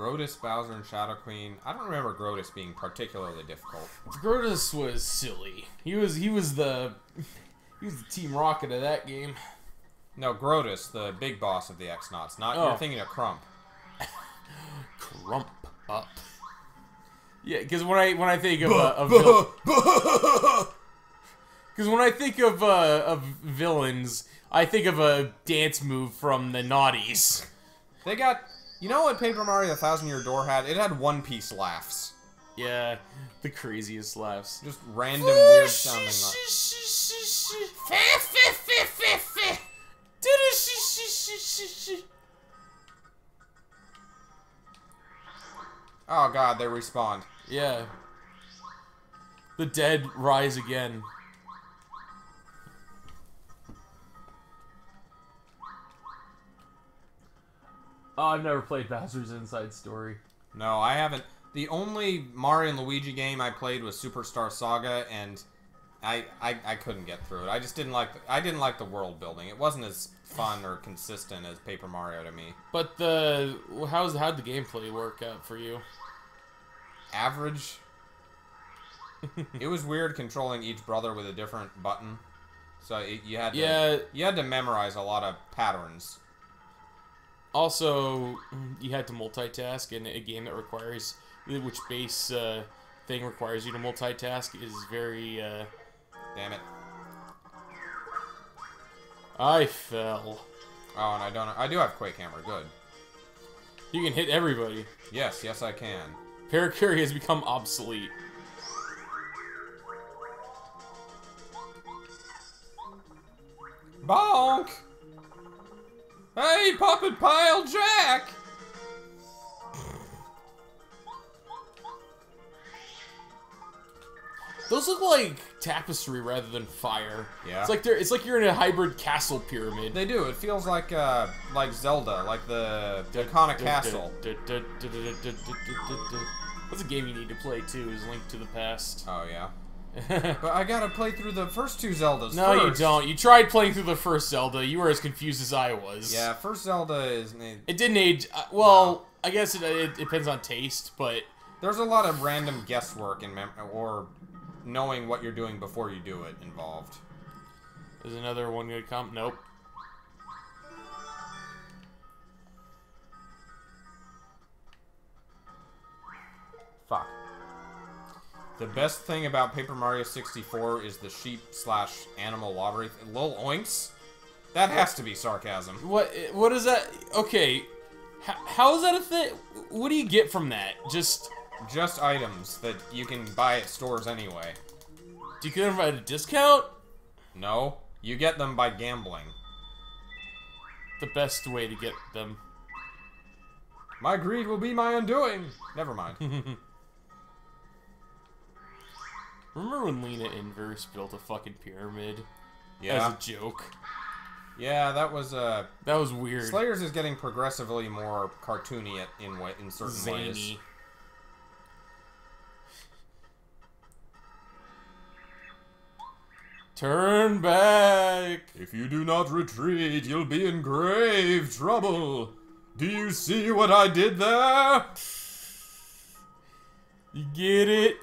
A: Grotus, Bowser, and Shadow Queen. I don't remember Grotus being particularly difficult.
B: Grotus was silly. He was the Team Rocket of that game.
A: No, Grotus, the big boss of the X-Nauts. Not you're thinking of Crump.
B: Crump up. Yeah, because when I think of because when I think of villains, I think of a dance move from the Naughties.
A: They got, you know what Paper Mario: The Thousand Year Door had? It had One Piece laughs.
B: Yeah, the craziest laughs.
A: Just random weird sounding laughs. Oh god, they respawned.
B: Yeah. The dead rise again. Oh, I've never played Bowser's Inside Story.
A: No, I haven't. The only Mario and Luigi game I played was Superstar Saga, and I couldn't get through it. I just didn't like the world building. It wasn't as fun or consistent as Paper Mario to me.
B: But how'd the gameplay work out for you?
A: Average. It was weird controlling each brother with a different button. So you had to memorize a lot of patterns.
B: Also, you had to multitask in a game that requires, which base thing requires you to multitask is very.
A: Damn it!
B: I fell.
A: Oh, and I do have Quake Hammer. Good.
B: You can hit everybody.
A: Yes, I can.
B: Parakarry has become obsolete.
A: Bonk! Hey, Puppet Pile Jack!
B: Those look like tapestry rather than fire.
A: Yeah.
B: It's like you're in a hybrid castle pyramid.
A: They do. It feels like Zelda, like the iconic castle.
B: That's a game you need to play too. Is Link to the Past.
A: Oh yeah. But I gotta play through the first two Zeldas.
B: No,
A: first.
B: you don't. You tried playing through the first Zelda. You were as confused as I was.
A: Yeah, first Zelda is.
B: It didn't age. Well, no. I guess it depends on taste, but
A: there's a lot of random guesswork or knowing what you're doing before you do it involved.
B: There's another one gonna come. Nope.
A: Fuck. The best thing about Paper Mario 64 is the sheep/animal lottery. Lil oinks? That has to be sarcasm.
B: What is that? Okay. How is that a thing? What do you get from that? Just
A: items that you can buy at stores anyway.
B: Do you get them at a discount?
A: No. You get them by gambling.
B: The best way to get them.
A: My greed will be my undoing. Never mind.
B: Remember when Lena Inverse built a fucking pyramid?
A: Yeah.
B: As a joke.
A: Yeah, that was
B: weird.
A: Slayers is getting progressively more cartoony in certain ways.
B: Turn back!
A: If you do not retreat, you'll be in grave trouble. Do you see what I did there?
B: You get it?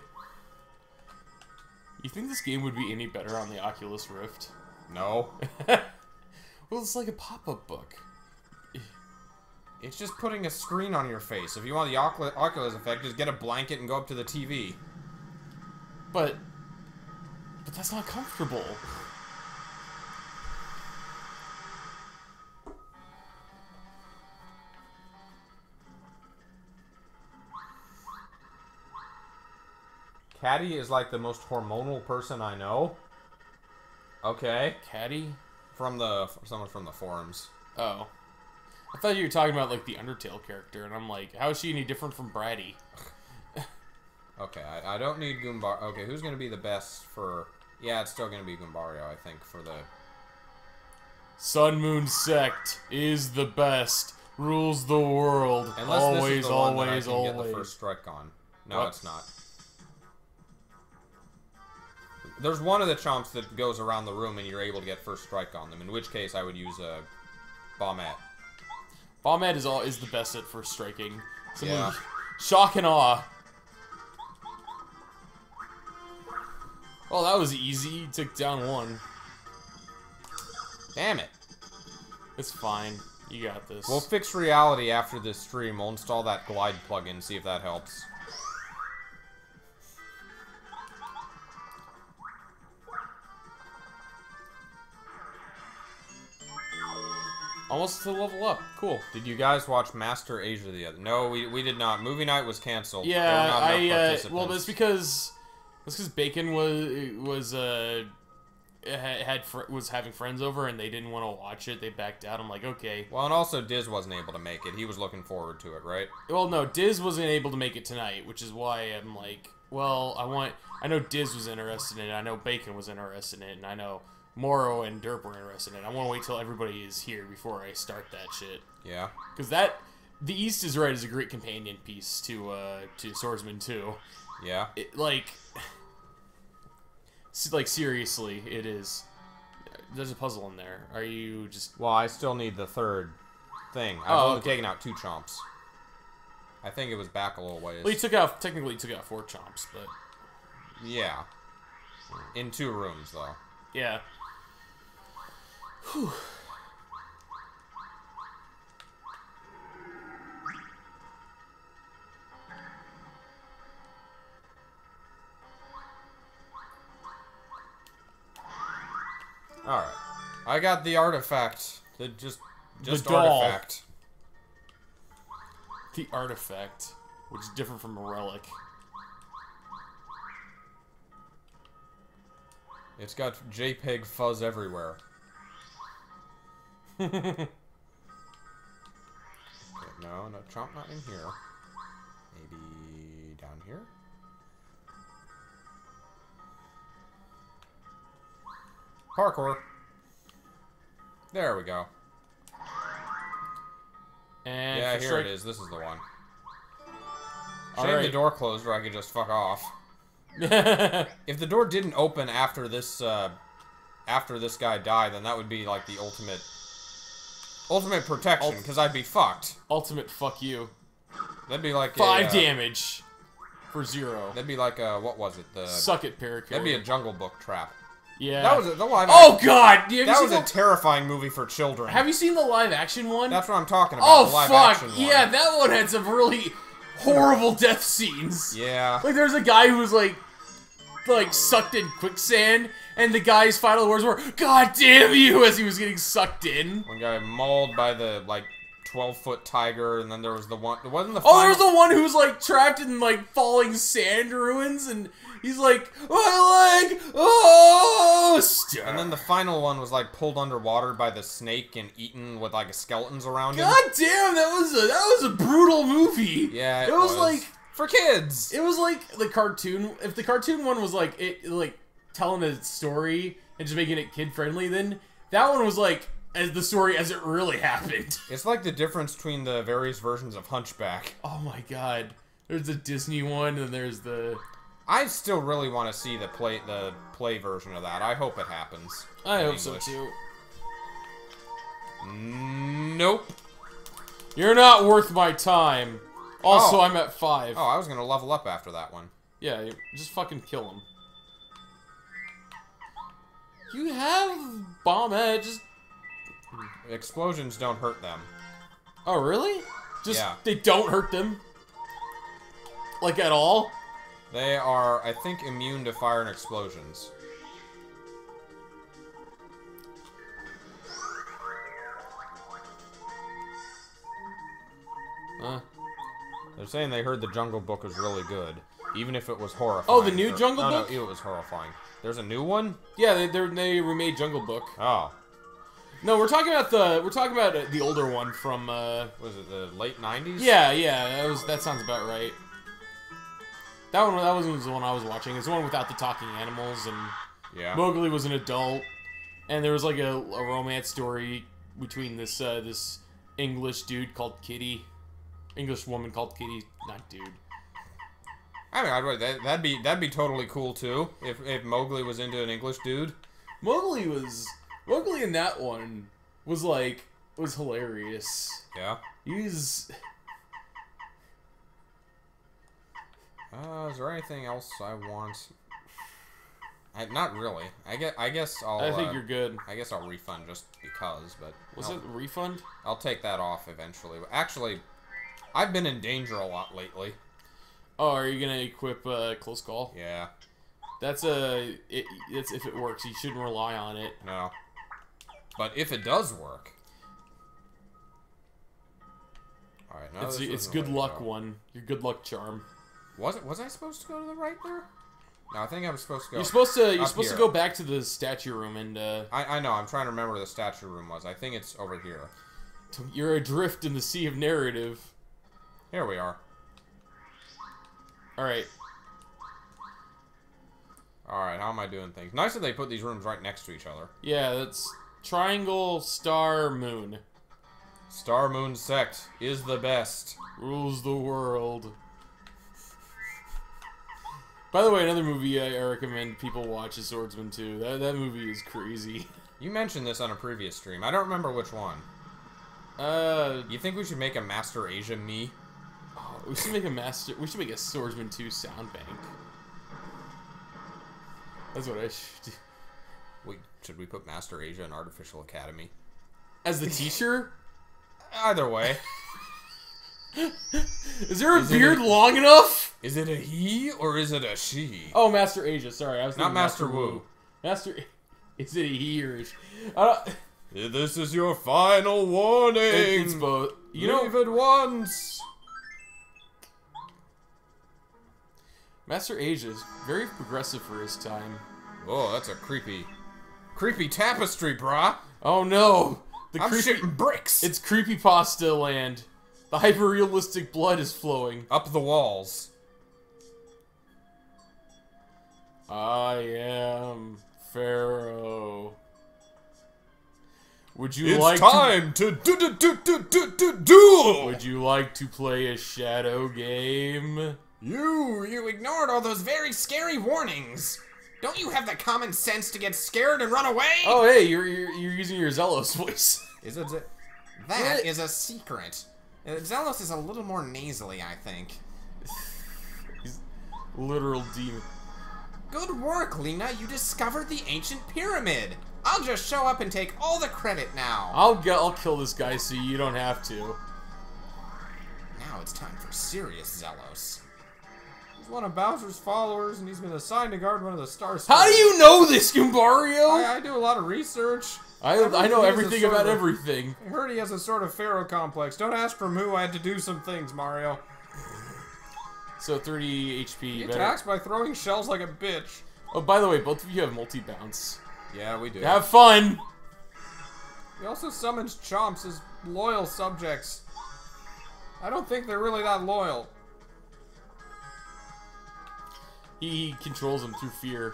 B: You think this game would be any better on the Oculus Rift?
A: No.
B: Well, it's like a pop-up book.
A: It's just putting a screen on your face. If you want the Oculus effect, just get a blanket and go up to the TV.
B: But that's not comfortable.
A: Caddy is like the most hormonal person I know. Okay.
B: Caddy?
A: Someone from the forums.
B: Oh. I thought you were talking about, like, the Undertale character, and I'm like, how is she any different from Bratty?
A: Okay, I don't need Goombar. Okay, who's going to be the best for... Yeah, it's still going to be Goombario, I think, for the...
B: Sun Moon Sect is the best. Rules the world.
A: Unless
B: always,
A: this is the one that I can
B: always.
A: get the first strike on. No,
B: what?
A: It's not. There's one of the chomps that goes around the room and you're able to get first strike on them, in which case I would use a Bombette.
B: Bombhead is the best at first striking.
A: Yeah.
B: Shock and awe. Oh, that was easy. You took down one.
A: Damn it.
B: It's fine. You got this.
A: We'll fix reality after this stream. We'll install that glide plugin, see if that helps.
B: Almost to level up. Cool.
A: Did you guys watch Master Asia the other? No, we did not. Movie night was canceled.
B: Yeah, well, that's because Bacon was having friends over and they didn't want to watch it. They backed out. I'm like, okay.
A: Well, and also Diz wasn't able to make it. He was looking forward to it, right?
B: Well, no, Diz wasn't able to make it tonight, which is why I'm like, well, I know Diz was interested in it. I know Bacon was interested in it, and I know Morrow and Derp were interested in it. I want to wait till everybody is here before I start that shit.
A: Yeah.
B: Because The East is Right is a great companion piece to Swordsman 2.
A: Yeah.
B: Like, seriously, it is. There's a puzzle in there. Are you just...
A: Well, I still need the third thing. I've only taken out 2 chomps. I think it was back a little ways.
B: Well, technically you took out 4 chomps, but...
A: Yeah. In 2 rooms, though.
B: Yeah. Whew.
A: Alright. I got the artifact. Just
B: the doll.
A: artifact.
B: The artifact, which is different from a relic.
A: It's got JPEG fuzz everywhere. Okay, no, chomp not in here. Maybe down here? Parkour. There we go.
B: And
A: yeah, here it is. This is the one. Shame
B: Alright.
A: the door closed or I could just fuck off. If the door didn't open after this guy died, then that would be like the ultimate protection, because I'd be fucked.
B: Ultimate fuck you.
A: That'd be like
B: 5 damage for 0.
A: That'd be like what was it? The
B: Suck it, Parakarry.
A: That'd be a Jungle Book trap.
B: Yeah.
A: That was the live.
B: Oh god!
A: That was a terrifying movie for children.
B: Have you seen the live action one?
A: That's what I'm talking about.
B: Oh
A: the live
B: fuck!
A: action one.
B: Yeah, that one had some really horrible death scenes.
A: Yeah.
B: Like there's a guy who was like sucked in quicksand, and the guy's final words were "God damn you!" as he was getting sucked in.
A: One guy mauled by the 12-foot tiger, and then there was the one. It wasn't the.
B: Oh, there was the one who was trapped in falling sand ruins, and he's like, "My leg, oh!"
A: And then the final one was pulled underwater by the snake and eaten with skeletons around him.
B: God damn, that was a brutal movie.
A: Yeah,
B: it was
A: for kids.
B: It was like the cartoon. If the cartoon one was telling a story and just making it kid friendly, then that one was as the story as it really happened.
A: It's like the difference between the various versions of Hunchback.
B: Oh my god. There's the Disney one and there's the...
A: I still really want to see the play version of that. I hope it happens.
B: I hope so too.
A: Nope.
B: You're not worth my time. Also, I'm at 5.
A: Oh, I was gonna level up after that one.
B: Yeah, just fucking kill him. You have bomb edge.
A: Explosions don't hurt them.
B: Oh, really?
A: Yeah.
B: They don't hurt them? At all?
A: They are, I think, immune to fire and explosions. They're saying they heard the Jungle Book was really good, even if it was horrifying.
B: Oh, the new Jungle Book?
A: No, it was horrifying. There's a new one?
B: Yeah, they remade Jungle Book.
A: Oh.
B: No, we're talking about the older one from
A: was it the late 90s?
B: Yeah, that sounds about right. That wasn't the one I was watching. It's the one without the talking animals, and
A: yeah.
B: Mowgli was an adult, and there was a romance story between this English dude called Kitty, English woman called Kitty, not dude.
A: I mean, that'd be totally cool too if Mowgli was into an English dude.
B: Mowgli in that one was was hilarious.
A: Yeah.
B: He's...
A: Is there anything else I want? Not really. I guess I'll...
B: I think you're good.
A: I guess I'll refund just because, but...
B: Was it a refund?
A: I'll take that off eventually. Actually, I've been in danger a lot lately.
B: Oh, are you gonna equip close call?
A: Yeah.
B: That's it's if it works. You shouldn't rely on it.
A: No. But if it does work... Alright, no,
B: It's good luck one. Your good luck charm.
A: Was I supposed to go to the right there? No, I think I was supposed to go.
B: You're supposed to go back to the statue room and.
A: I know. I'm trying to remember where the statue room was. I think it's over here.
B: You're adrift in the sea of narrative.
A: Here we are.
B: All right.
A: All right. How am I doing things? Nice that they put these rooms right next to each other.
B: Yeah, that's triangle, star, moon.
A: Star Moon Sect is the best.
B: Rules the world. By the way, another movie I recommend people watch is Swordsman 2. That movie is crazy.
A: You mentioned this on a previous stream. I don't remember which one. You think we should make a Master Asia me?
B: Oh, we should make a Swordsman 2 sound bank. That's what I should do.
A: Should we put Master Asia in Artificial Academy?
B: As the teacher?
A: Either way.
B: Is there a beard long enough?
A: Is it a he or is it a she?
B: Oh, Master Asia. Sorry, I was
A: not
B: thinking
A: Master Wu.
B: Master, is it a he or a she?
A: This is your final warning.
B: It's both.
A: Leave it once.
B: Master Asia is very progressive for his time.
A: Oh, that's a creepy tapestry, brah.
B: Oh no!
A: I'm shitting bricks.
B: It's creepypasta land. The hyper-realistic blood is flowing.
A: Up the walls.
B: I am Pharaoh. Would you like
A: time to duel?
B: Would you like to play a shadow game?
A: You ignored all those very scary warnings. Don't you have the common sense to get scared and run away?
B: Oh, hey, you're using your Zelos voice.
A: Is it? That is a secret. Zelos is a little more nasally, I think.
B: He's literal demon.
A: Good work, Lena. You discovered the ancient pyramid. I'll just show up and take all the credit now.
B: I'll kill this guy so you don't have to.
A: Now it's time for serious Zelos. He's one of Bowser's followers, and he's been assigned to guard one of the stars.
B: How do you know this, Gumbario?
A: I do a lot of research.
B: I know everything about everything.
A: I heard he has a sort of pharaoh complex. Don't ask from who. I had to do some things, Mario.
B: So 30 HP.
A: He attacks by throwing shells like a bitch.
B: Oh, by the way, both of you have multi-bounce.
A: Yeah, we do.
B: Have fun!
A: He also summons chomps as loyal subjects. I don't think they're really that loyal.
B: He controls them through fear.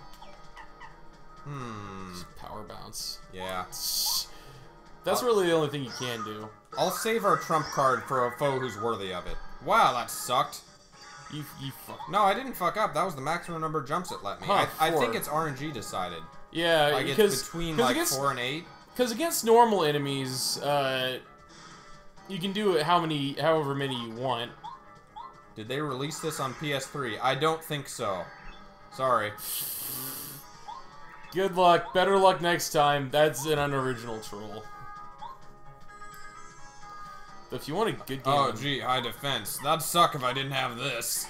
B: Power bounce.
A: Yeah.
B: That's really the only thing you can do.
A: I'll save our trump card for a foe who's worthy of it. Wow, that sucked.
B: You fuck.
A: No, I didn't fuck up. That was the maximum number of jumps it let me.
B: Huh,
A: I think it's RNG decided.
B: Yeah,
A: like it's between like 4 and 8.
B: Because against normal enemies, you can do it however many you want.
A: Did they release this on PS3? I don't think so. Sorry.
B: Good luck. Better luck next time. That's an unoriginal troll. But if you want a good game...
A: Oh, gee, high defense. That'd suck if I didn't have this.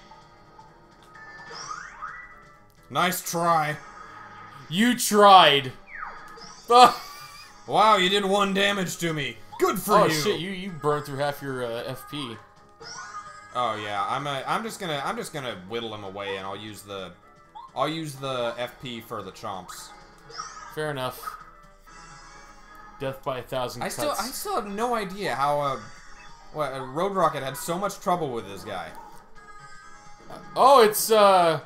A: Nice try.
B: You tried.
A: Wow, you did 1 damage to me. Good for you.
B: Oh shit, you burned through half your FP.
A: Oh yeah, I'm just gonna whittle him away, and I'll use the FP for the chomps.
B: Fair enough. Death by 1,000 cuts.
A: I still have no idea how Road Rocket had so much trouble with this guy.
B: Oh, it's oh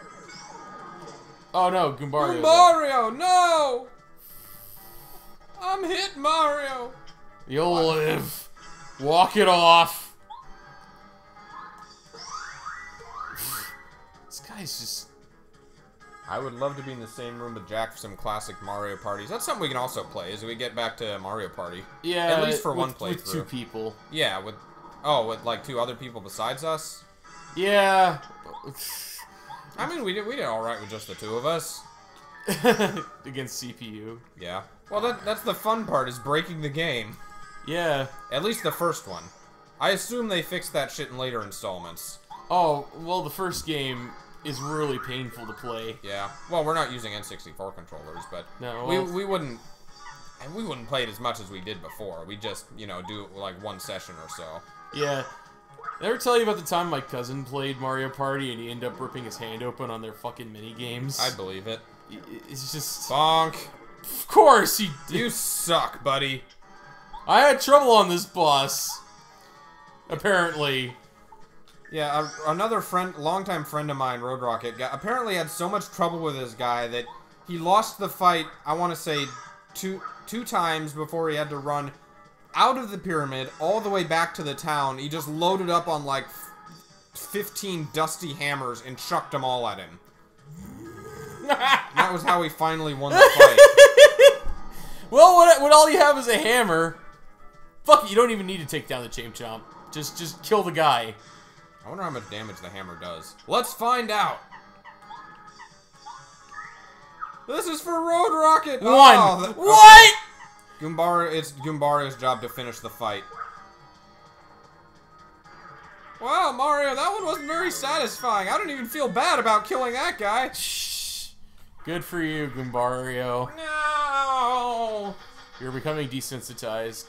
B: no, Goombario.
A: Mario, no! I'm hit, Mario.
B: You'll live. Walk it off. This guy's just...
A: I would love to be in the same room with Jack for some classic Mario parties. That's something we can also play as we get back to Mario Party.
B: Yeah,
A: at least for one playthrough.
B: With 2 people.
A: Yeah, with like 2 other people besides us.
B: Yeah.
A: I mean, we did all right with just the 2 of us.
B: Against CPU.
A: Yeah. Well, that's the fun part, is breaking the game.
B: Yeah.
A: At least the first one. I assume they fixed that shit in later installments.
B: Oh, well, the first game is really painful to play.
A: Yeah. Well, we're not using N64 controllers, but
B: no, well,
A: we wouldn't play it as much as we did before. We just, you know, do like 1 session or so.
B: Yeah. Did I ever tell you about the time my cousin played Mario Party and he ended up ripping his hand open on their fucking mini games?
A: I believe it.
B: It's just...
A: Bonk.
B: Of course he did.
A: You suck, buddy.
B: I had trouble on this boss. Apparently.
A: Yeah, another longtime friend of mine, Road Rocket, apparently had so much trouble with this guy that he lost the fight, I want to say, two times before he had to run out of the pyramid all the way back to the town. He just loaded up on like 15 dusty hammers and chucked them all at him. That was how he finally won the fight.
B: Well, when all you have is a hammer, fuck it, you don't even need to take down the Chain Chomp. Just kill the guy.
A: I wonder how much damage the hammer does. Let's find out. This is for Road Rocket.
B: What? Okay.
A: It's Goombario's job to finish the fight. Wow, Mario, that one wasn't very satisfying. I don't even feel bad about killing that guy.
B: Shh. Good for you, Goombario.
A: No.
B: You're becoming desensitized.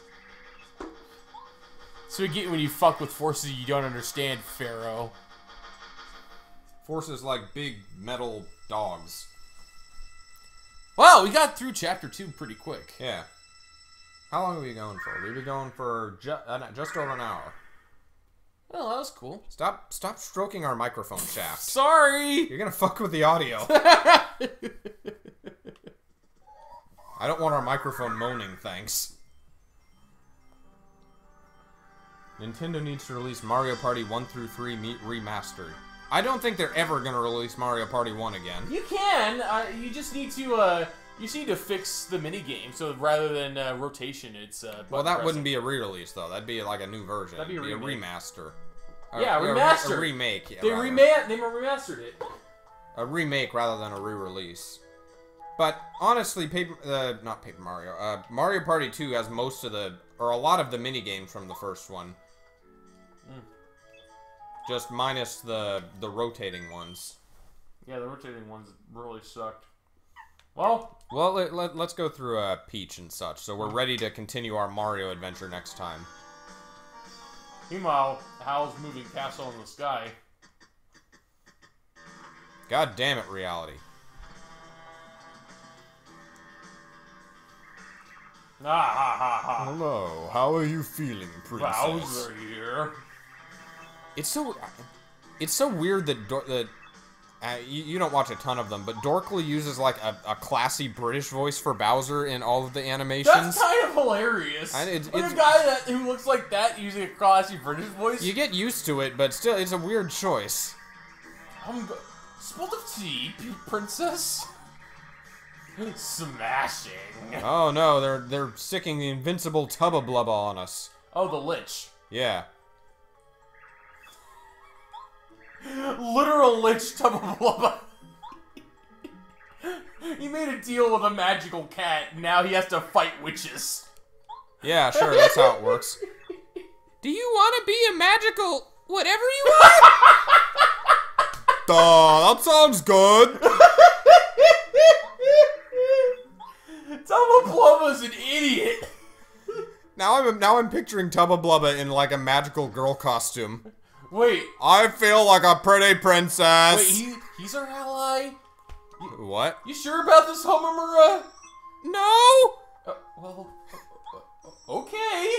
B: So you get when you fuck with forces you don't understand, Pharaoh.
A: Forces like big metal dogs.
B: Wow, we got through Chapter 2 pretty quick.
A: Yeah. How long are we going for? We've been going for just over an hour.
B: Oh, that was cool.
A: Stop stroking our microphone shaft.
B: Sorry!
A: You're gonna fuck with the audio. I don't want our microphone moaning, thanks. Nintendo needs to release Mario Party 1 through 3 remastered. I don't think they're ever gonna release Mario Party 1 again.
B: You can. You just need to fix the minigame. So rather than rotation, it's
A: well, that wouldn't be a re-release though. That'd be like a new version.
B: That'd be a
A: remaster.
B: Yeah, remaster.
A: A remake. Yeah,
B: they remastered it.
A: A remake rather than a re-release. But honestly, not Paper Mario. Mario Party 2 has most of a lot of the minigames from the first one. Just minus the rotating ones.
B: Yeah, the rotating ones really sucked. Well,
A: let's go through Peach and such. So we're ready to continue our Mario adventure next time.
B: Meanwhile, Hal's moving castle in the sky.
A: God damn it, reality. Hello, how are you feeling, princess?
B: Bowser here.
A: It's so weird that you don't watch a ton of them, but Dorkly uses like a classy British voice for Bowser in all of the animations.
B: That's kind of hilarious. It's a guy who looks like that using a classy British voice.
A: You get used to it, but still, it's a weird choice.
B: Spot of tea, princess. Smashing.
A: Oh no, they're sicking the invincible Tubba Blubba on us.
B: Oh, the Lich.
A: Yeah.
B: Literal Lich Tubba Blubba. He made a deal with a magical cat, now he has to fight witches.
A: Yeah, sure, that's how it works. Do you want to be a magical whatever you want? Duh, that sounds good.
B: Tubba Blubba's an idiot.
A: Now I'm picturing Tubba Blubba in like a magical girl costume.
B: Wait.
A: I feel like a pretty princess.
B: Wait, he's our ally?
A: What?
B: You sure about this, Homamura?
A: No!
B: Well, okay.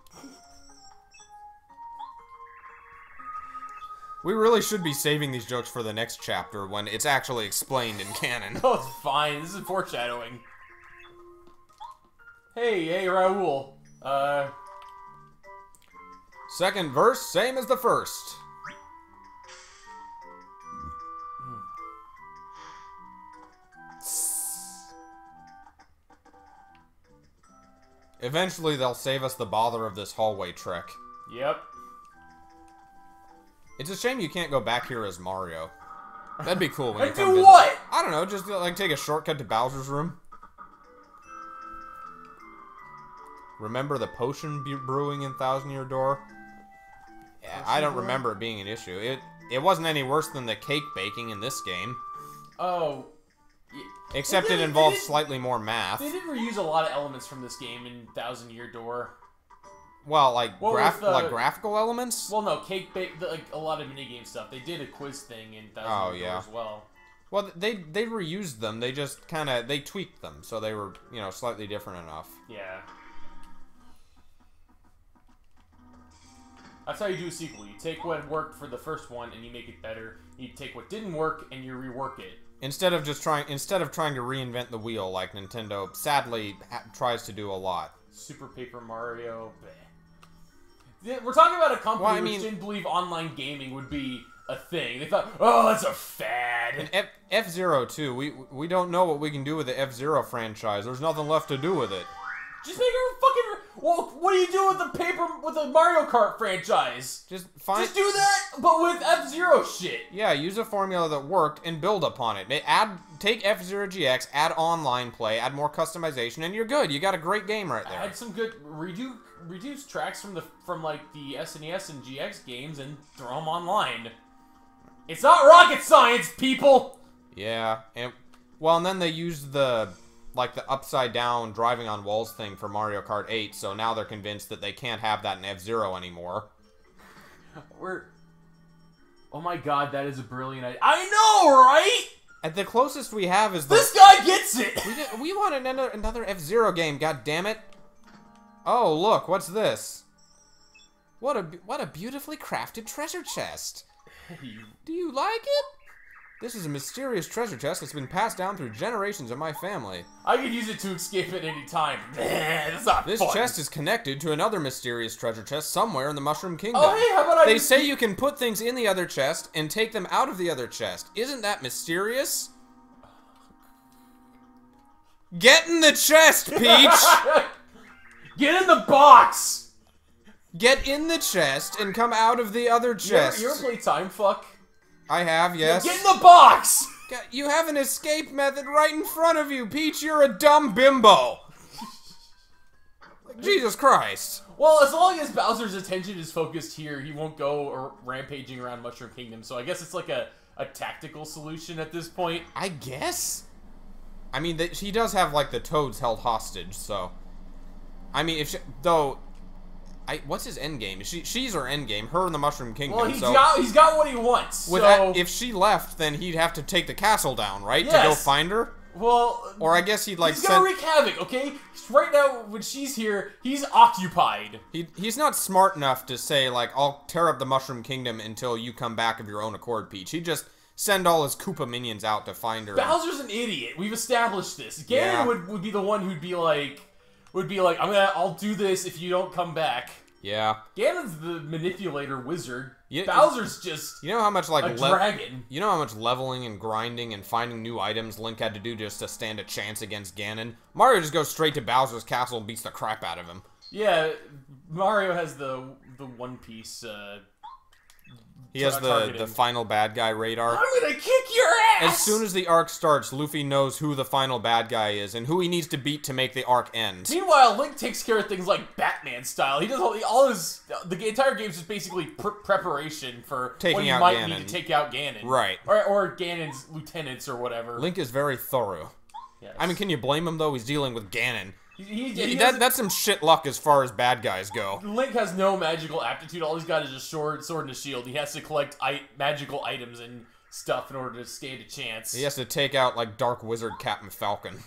A: We really should be saving these jokes for the next chapter when it's actually explained in canon.
B: Oh, it's fine. This is foreshadowing. Hey, Raoul.
A: Second verse, same as the first. Eventually, they'll save us the bother of this hallway trick.
B: Yep.
A: It's a shame you can't go back here as Mario. That'd be cool when you
B: And
A: come
B: do
A: visit.
B: what?
A: I don't know, just like take a shortcut to Bowser's room. Remember the potion brewing in Thousand Year Door? Yeah, I don't remember it being an issue. It wasn't any worse than the cake baking in this game.
B: Oh.
A: Except it involves slightly more math.
B: They did reuse a lot of elements from this game in Thousand Year Door.
A: Well, like
B: like
A: graphical elements?
B: Well, no, cake bake, like a lot of minigame stuff. They did a quiz thing in Thousand Year Door as well.
A: Well, they reused them. They just they tweaked them, so they were, you know, slightly different enough.
B: Yeah. That's how you do a sequel. You take what worked for the first one and you make it better. You take what didn't work and you rework it. Instead
A: of trying to reinvent the wheel like Nintendo sadly tries to do a lot.
B: Super Paper Mario. Bleh. We're talking about a company which didn't believe online gaming would be a thing. They thought, oh, that's a fad.
A: And F-Zero too. We don't know what we can do with the F-Zero franchise. There's nothing left to do with it.
B: Just make a fucking. Well, what do you do with the Mario Kart franchise?
A: Just do
B: that, but with F-Zero shit.
A: Yeah, use a formula that worked and build upon it. Take F-Zero GX, add online play, add more customization, and you're good. You got a great game right there.
B: Add some good reduce tracks from like the SNES and GX games and throw them online. It's not rocket science, people.
A: Yeah, and then they used the upside down driving on walls thing for Mario Kart 8, so now they're convinced that they can't have that in F-Zero anymore.
B: Oh my god, that is a brilliant idea. I know, right?
A: And the closest we have is
B: this guy gets it!
A: We want another F-Zero game, god damn it. Oh, look, what's this? What a beautifully crafted treasure chest. Do you like it? This is a mysterious treasure chest that's been passed down through generations of my family.
B: I could use it to escape at any time. That's not
A: This
B: fun.
A: chest is connected to another mysterious treasure chest somewhere in the Mushroom Kingdom.
B: Oh, hey, how about
A: They say you can put things in the other chest and take them out of the other chest. Isn't that mysterious? Get in the chest, Peach!
B: Get in the box!
A: Get in the chest and come out of the other chest.
B: You ever play Time Fuck?
A: I have, yes.
B: Get in the box!
A: You have an escape method right in front of you, Peach. You're a dumb bimbo. Jesus Christ.
B: Well, as long as Bowser's attention is focused here, he won't go rampaging around Mushroom Kingdom. So I guess it's like a tactical solution at this point.
A: I guess? I mean, he does have, like, the toads held hostage, so... I mean, what's his endgame? She's her endgame. Her in the Mushroom Kingdom.
B: Well, he's got what he wants.
A: If she left, then he'd have to take the castle down, right?
B: Yes.
A: To go find her?
B: Well...
A: Or I guess he'd, like,
B: he's gonna wreak havoc, okay? Right now, when she's here, he's occupied.
A: He's not smart enough to say, like, I'll tear up the Mushroom Kingdom until you come back of your own accord, Peach. He'd just send all his Koopa minions out to find her.
B: Bowser's an idiot. We've established this. Ganon would be the one who'd be like, I'll do this if you don't come back.
A: Yeah.
B: Ganon's the manipulator wizard. Bowser's just
A: how much like
B: a dragon.
A: You know how much leveling and grinding and finding new items Link had to do just to stand a chance against Ganon? Mario just goes straight to Bowser's castle and beats the crap out of him.
B: Yeah, Mario has the One Piece.
A: He has the final bad guy radar.
B: I'm gonna kick your ass!
A: As soon as the arc starts, Luffy knows who the final bad guy is and who he needs to beat to make the arc end.
B: Meanwhile, Link takes care of things like Batman style. He does all his... The entire game is just basically preparation for
A: taking
B: when you
A: out
B: might
A: Ganon.
B: need to take out Ganon.
A: Right.
B: Or Ganon's lieutenants or whatever.
A: Link is very thorough.
B: Yes.
A: I mean, can you blame him, though? He's dealing with Ganon.
B: That's
A: some shit luck as far as bad guys go.
B: Link has no magical aptitude. All he's got is a sword and a shield. He has to collect magical items and stuff in order to stand a chance.
A: He has to take out, like, Dark Wizard Captain Falcon.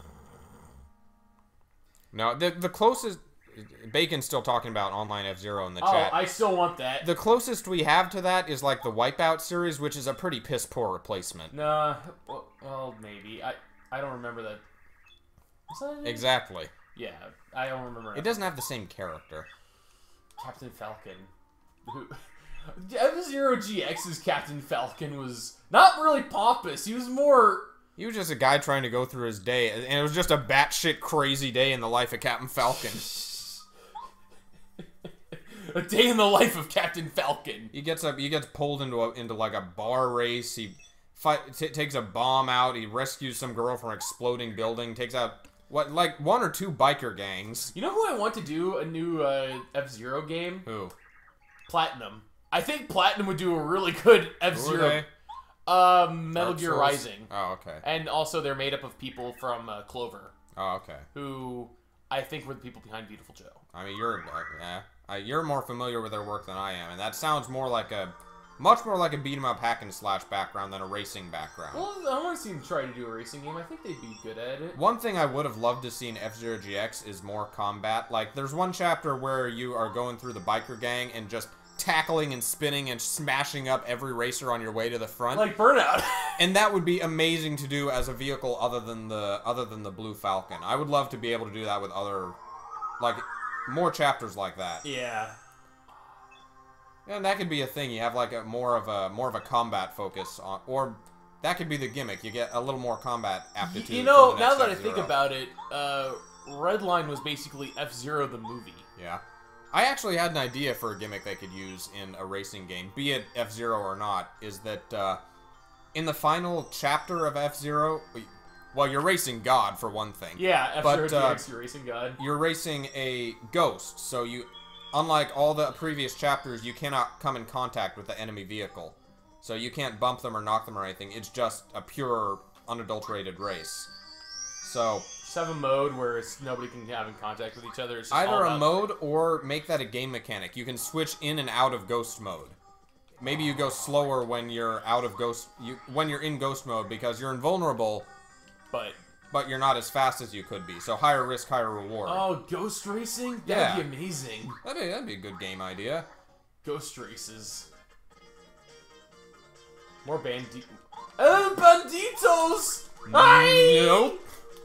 A: No, the closest... Bacon's still talking about online F-Zero in the chat.
B: Oh, I still want that.
A: The closest we have to that is, like, the Wipeout series, which is a pretty piss-poor replacement.
B: Nah, well, maybe. I don't remember that. Is that it?
A: Exactly.
B: Yeah, I don't remember.
A: It doesn't have the same character.
B: Captain Falcon. F-Zero GX's Captain Falcon was not really pompous. He was more
A: He was just a guy trying to go through his day, and it was just a batshit crazy day in the life of Captain Falcon.
B: A day in the life of Captain Falcon.
A: He gets pulled into like a bar race. He takes a bomb out. He rescues some girl from an exploding building. Takes out like 1 or 2 biker gangs.
B: You know who I want to do a new F-Zero game?
A: Who?
B: Platinum. I think Platinum would do a really good F-Zero.
A: Who are they?
B: Metal Gear Rising.
A: Oh, okay.
B: And also they're made up of people from Clover.
A: Oh, okay.
B: Who I think were the people behind Beautiful Joe.
A: I mean, you're more familiar with their work than I am, and that sounds much more like a beat 'em up hack and slash background than a racing background.
B: Well, I want to see them try to do a racing game. I think they'd be good at it.
A: One thing I would have loved to see in F-Zero GX is more combat. Like, there's one chapter where you are going through the biker gang and just tackling and spinning and smashing up every racer on your way to the front.
B: Like Burnout.
A: And that would be amazing to do as a vehicle other than the Blue Falcon. I would love to be able to do that with other, like, more chapters like that.
B: Yeah.
A: And that could be a thing. You have like a more of a combat focus on, or that could be the gimmick. You get a little more combat aptitude.
B: You know,
A: for the next
B: now that I
A: F-Zero.
B: think about it, Redline was basically F-Zero the movie.
A: Yeah. I actually had an idea for a gimmick they could use in a racing game, be it F-Zero or not, is that in the final chapter of F-Zero, well, you're racing God for one thing.
B: Yeah, F-Zero GX, you're racing God.
A: You're racing a ghost, so you, unlike all the previous chapters, you cannot come in contact with the enemy vehicle. So you can't bump them or knock them or anything. It's just a pure, unadulterated race. So
B: just have a mode where nobody can have in contact with each other. It's just
A: either a mode or make that a game mechanic. You can switch in and out of ghost mode. Maybe you go slower when you're out of ghost. When you're in ghost mode because you're invulnerable, but you're not as fast as you could be. So higher risk, higher reward.
B: Oh, ghost racing? That'd be amazing.
A: That'd be a good game idea.
B: Ghost races. More El Banditos!
A: Nope.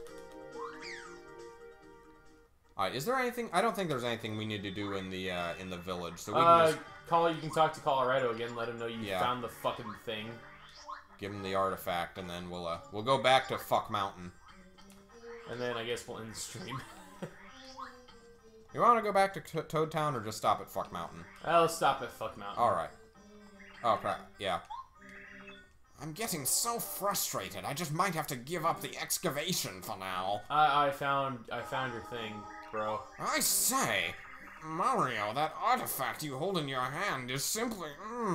A: Alright, is there anything? I don't think there's anything we need to do in the village. So we can just
B: you can talk to Colorado again. Let him know you found the fucking thing.
A: give him the artifact, and then we'll go back to Fuck Mountain.
B: And then I guess we'll end the stream.
A: You want to go back to Toad Town or just stop at Fuck Mountain?
B: Let's stop at Fuck Mountain.
A: All right. Oh crap! Yeah. I'm getting so frustrated. I just might have to give up the excavation for now.
B: I found your thing, bro.
A: I say, Mario, that artifact you hold in your hand is simply.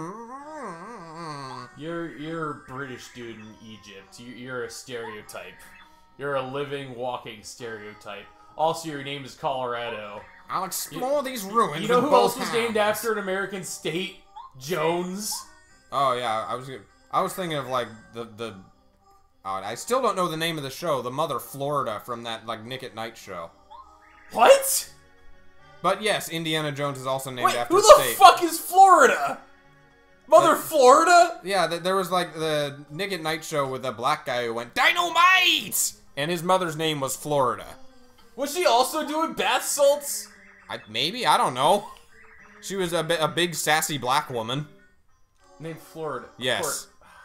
B: You're a British dude in Egypt. You're a stereotype. You're a living, walking stereotype. Also, your name is Colorado.
A: I'll explore these ruins.
B: You know
A: with
B: who else
A: both
B: was
A: hands.
B: named after an American state? Jones.
A: Oh yeah, I was thinking of like the. I still don't know the name of the show. The Mother Florida from that like Nick at Night show.
B: What?
A: But yes, Indiana Jones is also named after
B: who
A: a
B: the
A: state.
B: fuck is Florida? Mother Florida?
A: Yeah, there was like the Nick at Night show with a black guy who went dynamite, and his mother's name was Florida.
B: Was she also doing bath salts?
A: Maybe, I don't know. She was a big sassy black woman.
B: Named Florida.
A: Yes.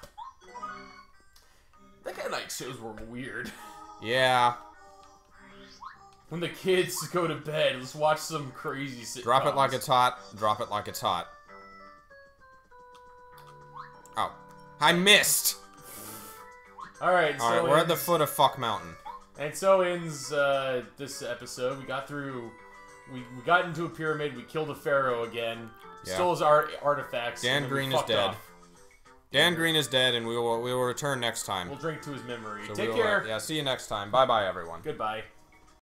B: That kind of night shows were weird.
A: Yeah.
B: When the kids go to bed, let's watch some crazy sitcoms.
A: Drop it like it's hot. Drop it like it's hot. Oh. I missed!
B: Alright, so
A: Alright, we're at the foot of Fuck Mountain.
B: And so ends this episode. We got through... We got into a pyramid, we killed a pharaoh again, stole his artifacts.
A: Dan Green is dead.
B: Off.
A: Dan Green is dead, and we will return next time.
B: We'll drink to his memory.
A: So
B: Take care.
A: Yeah, see you next time. Bye-bye, everyone.
B: Goodbye.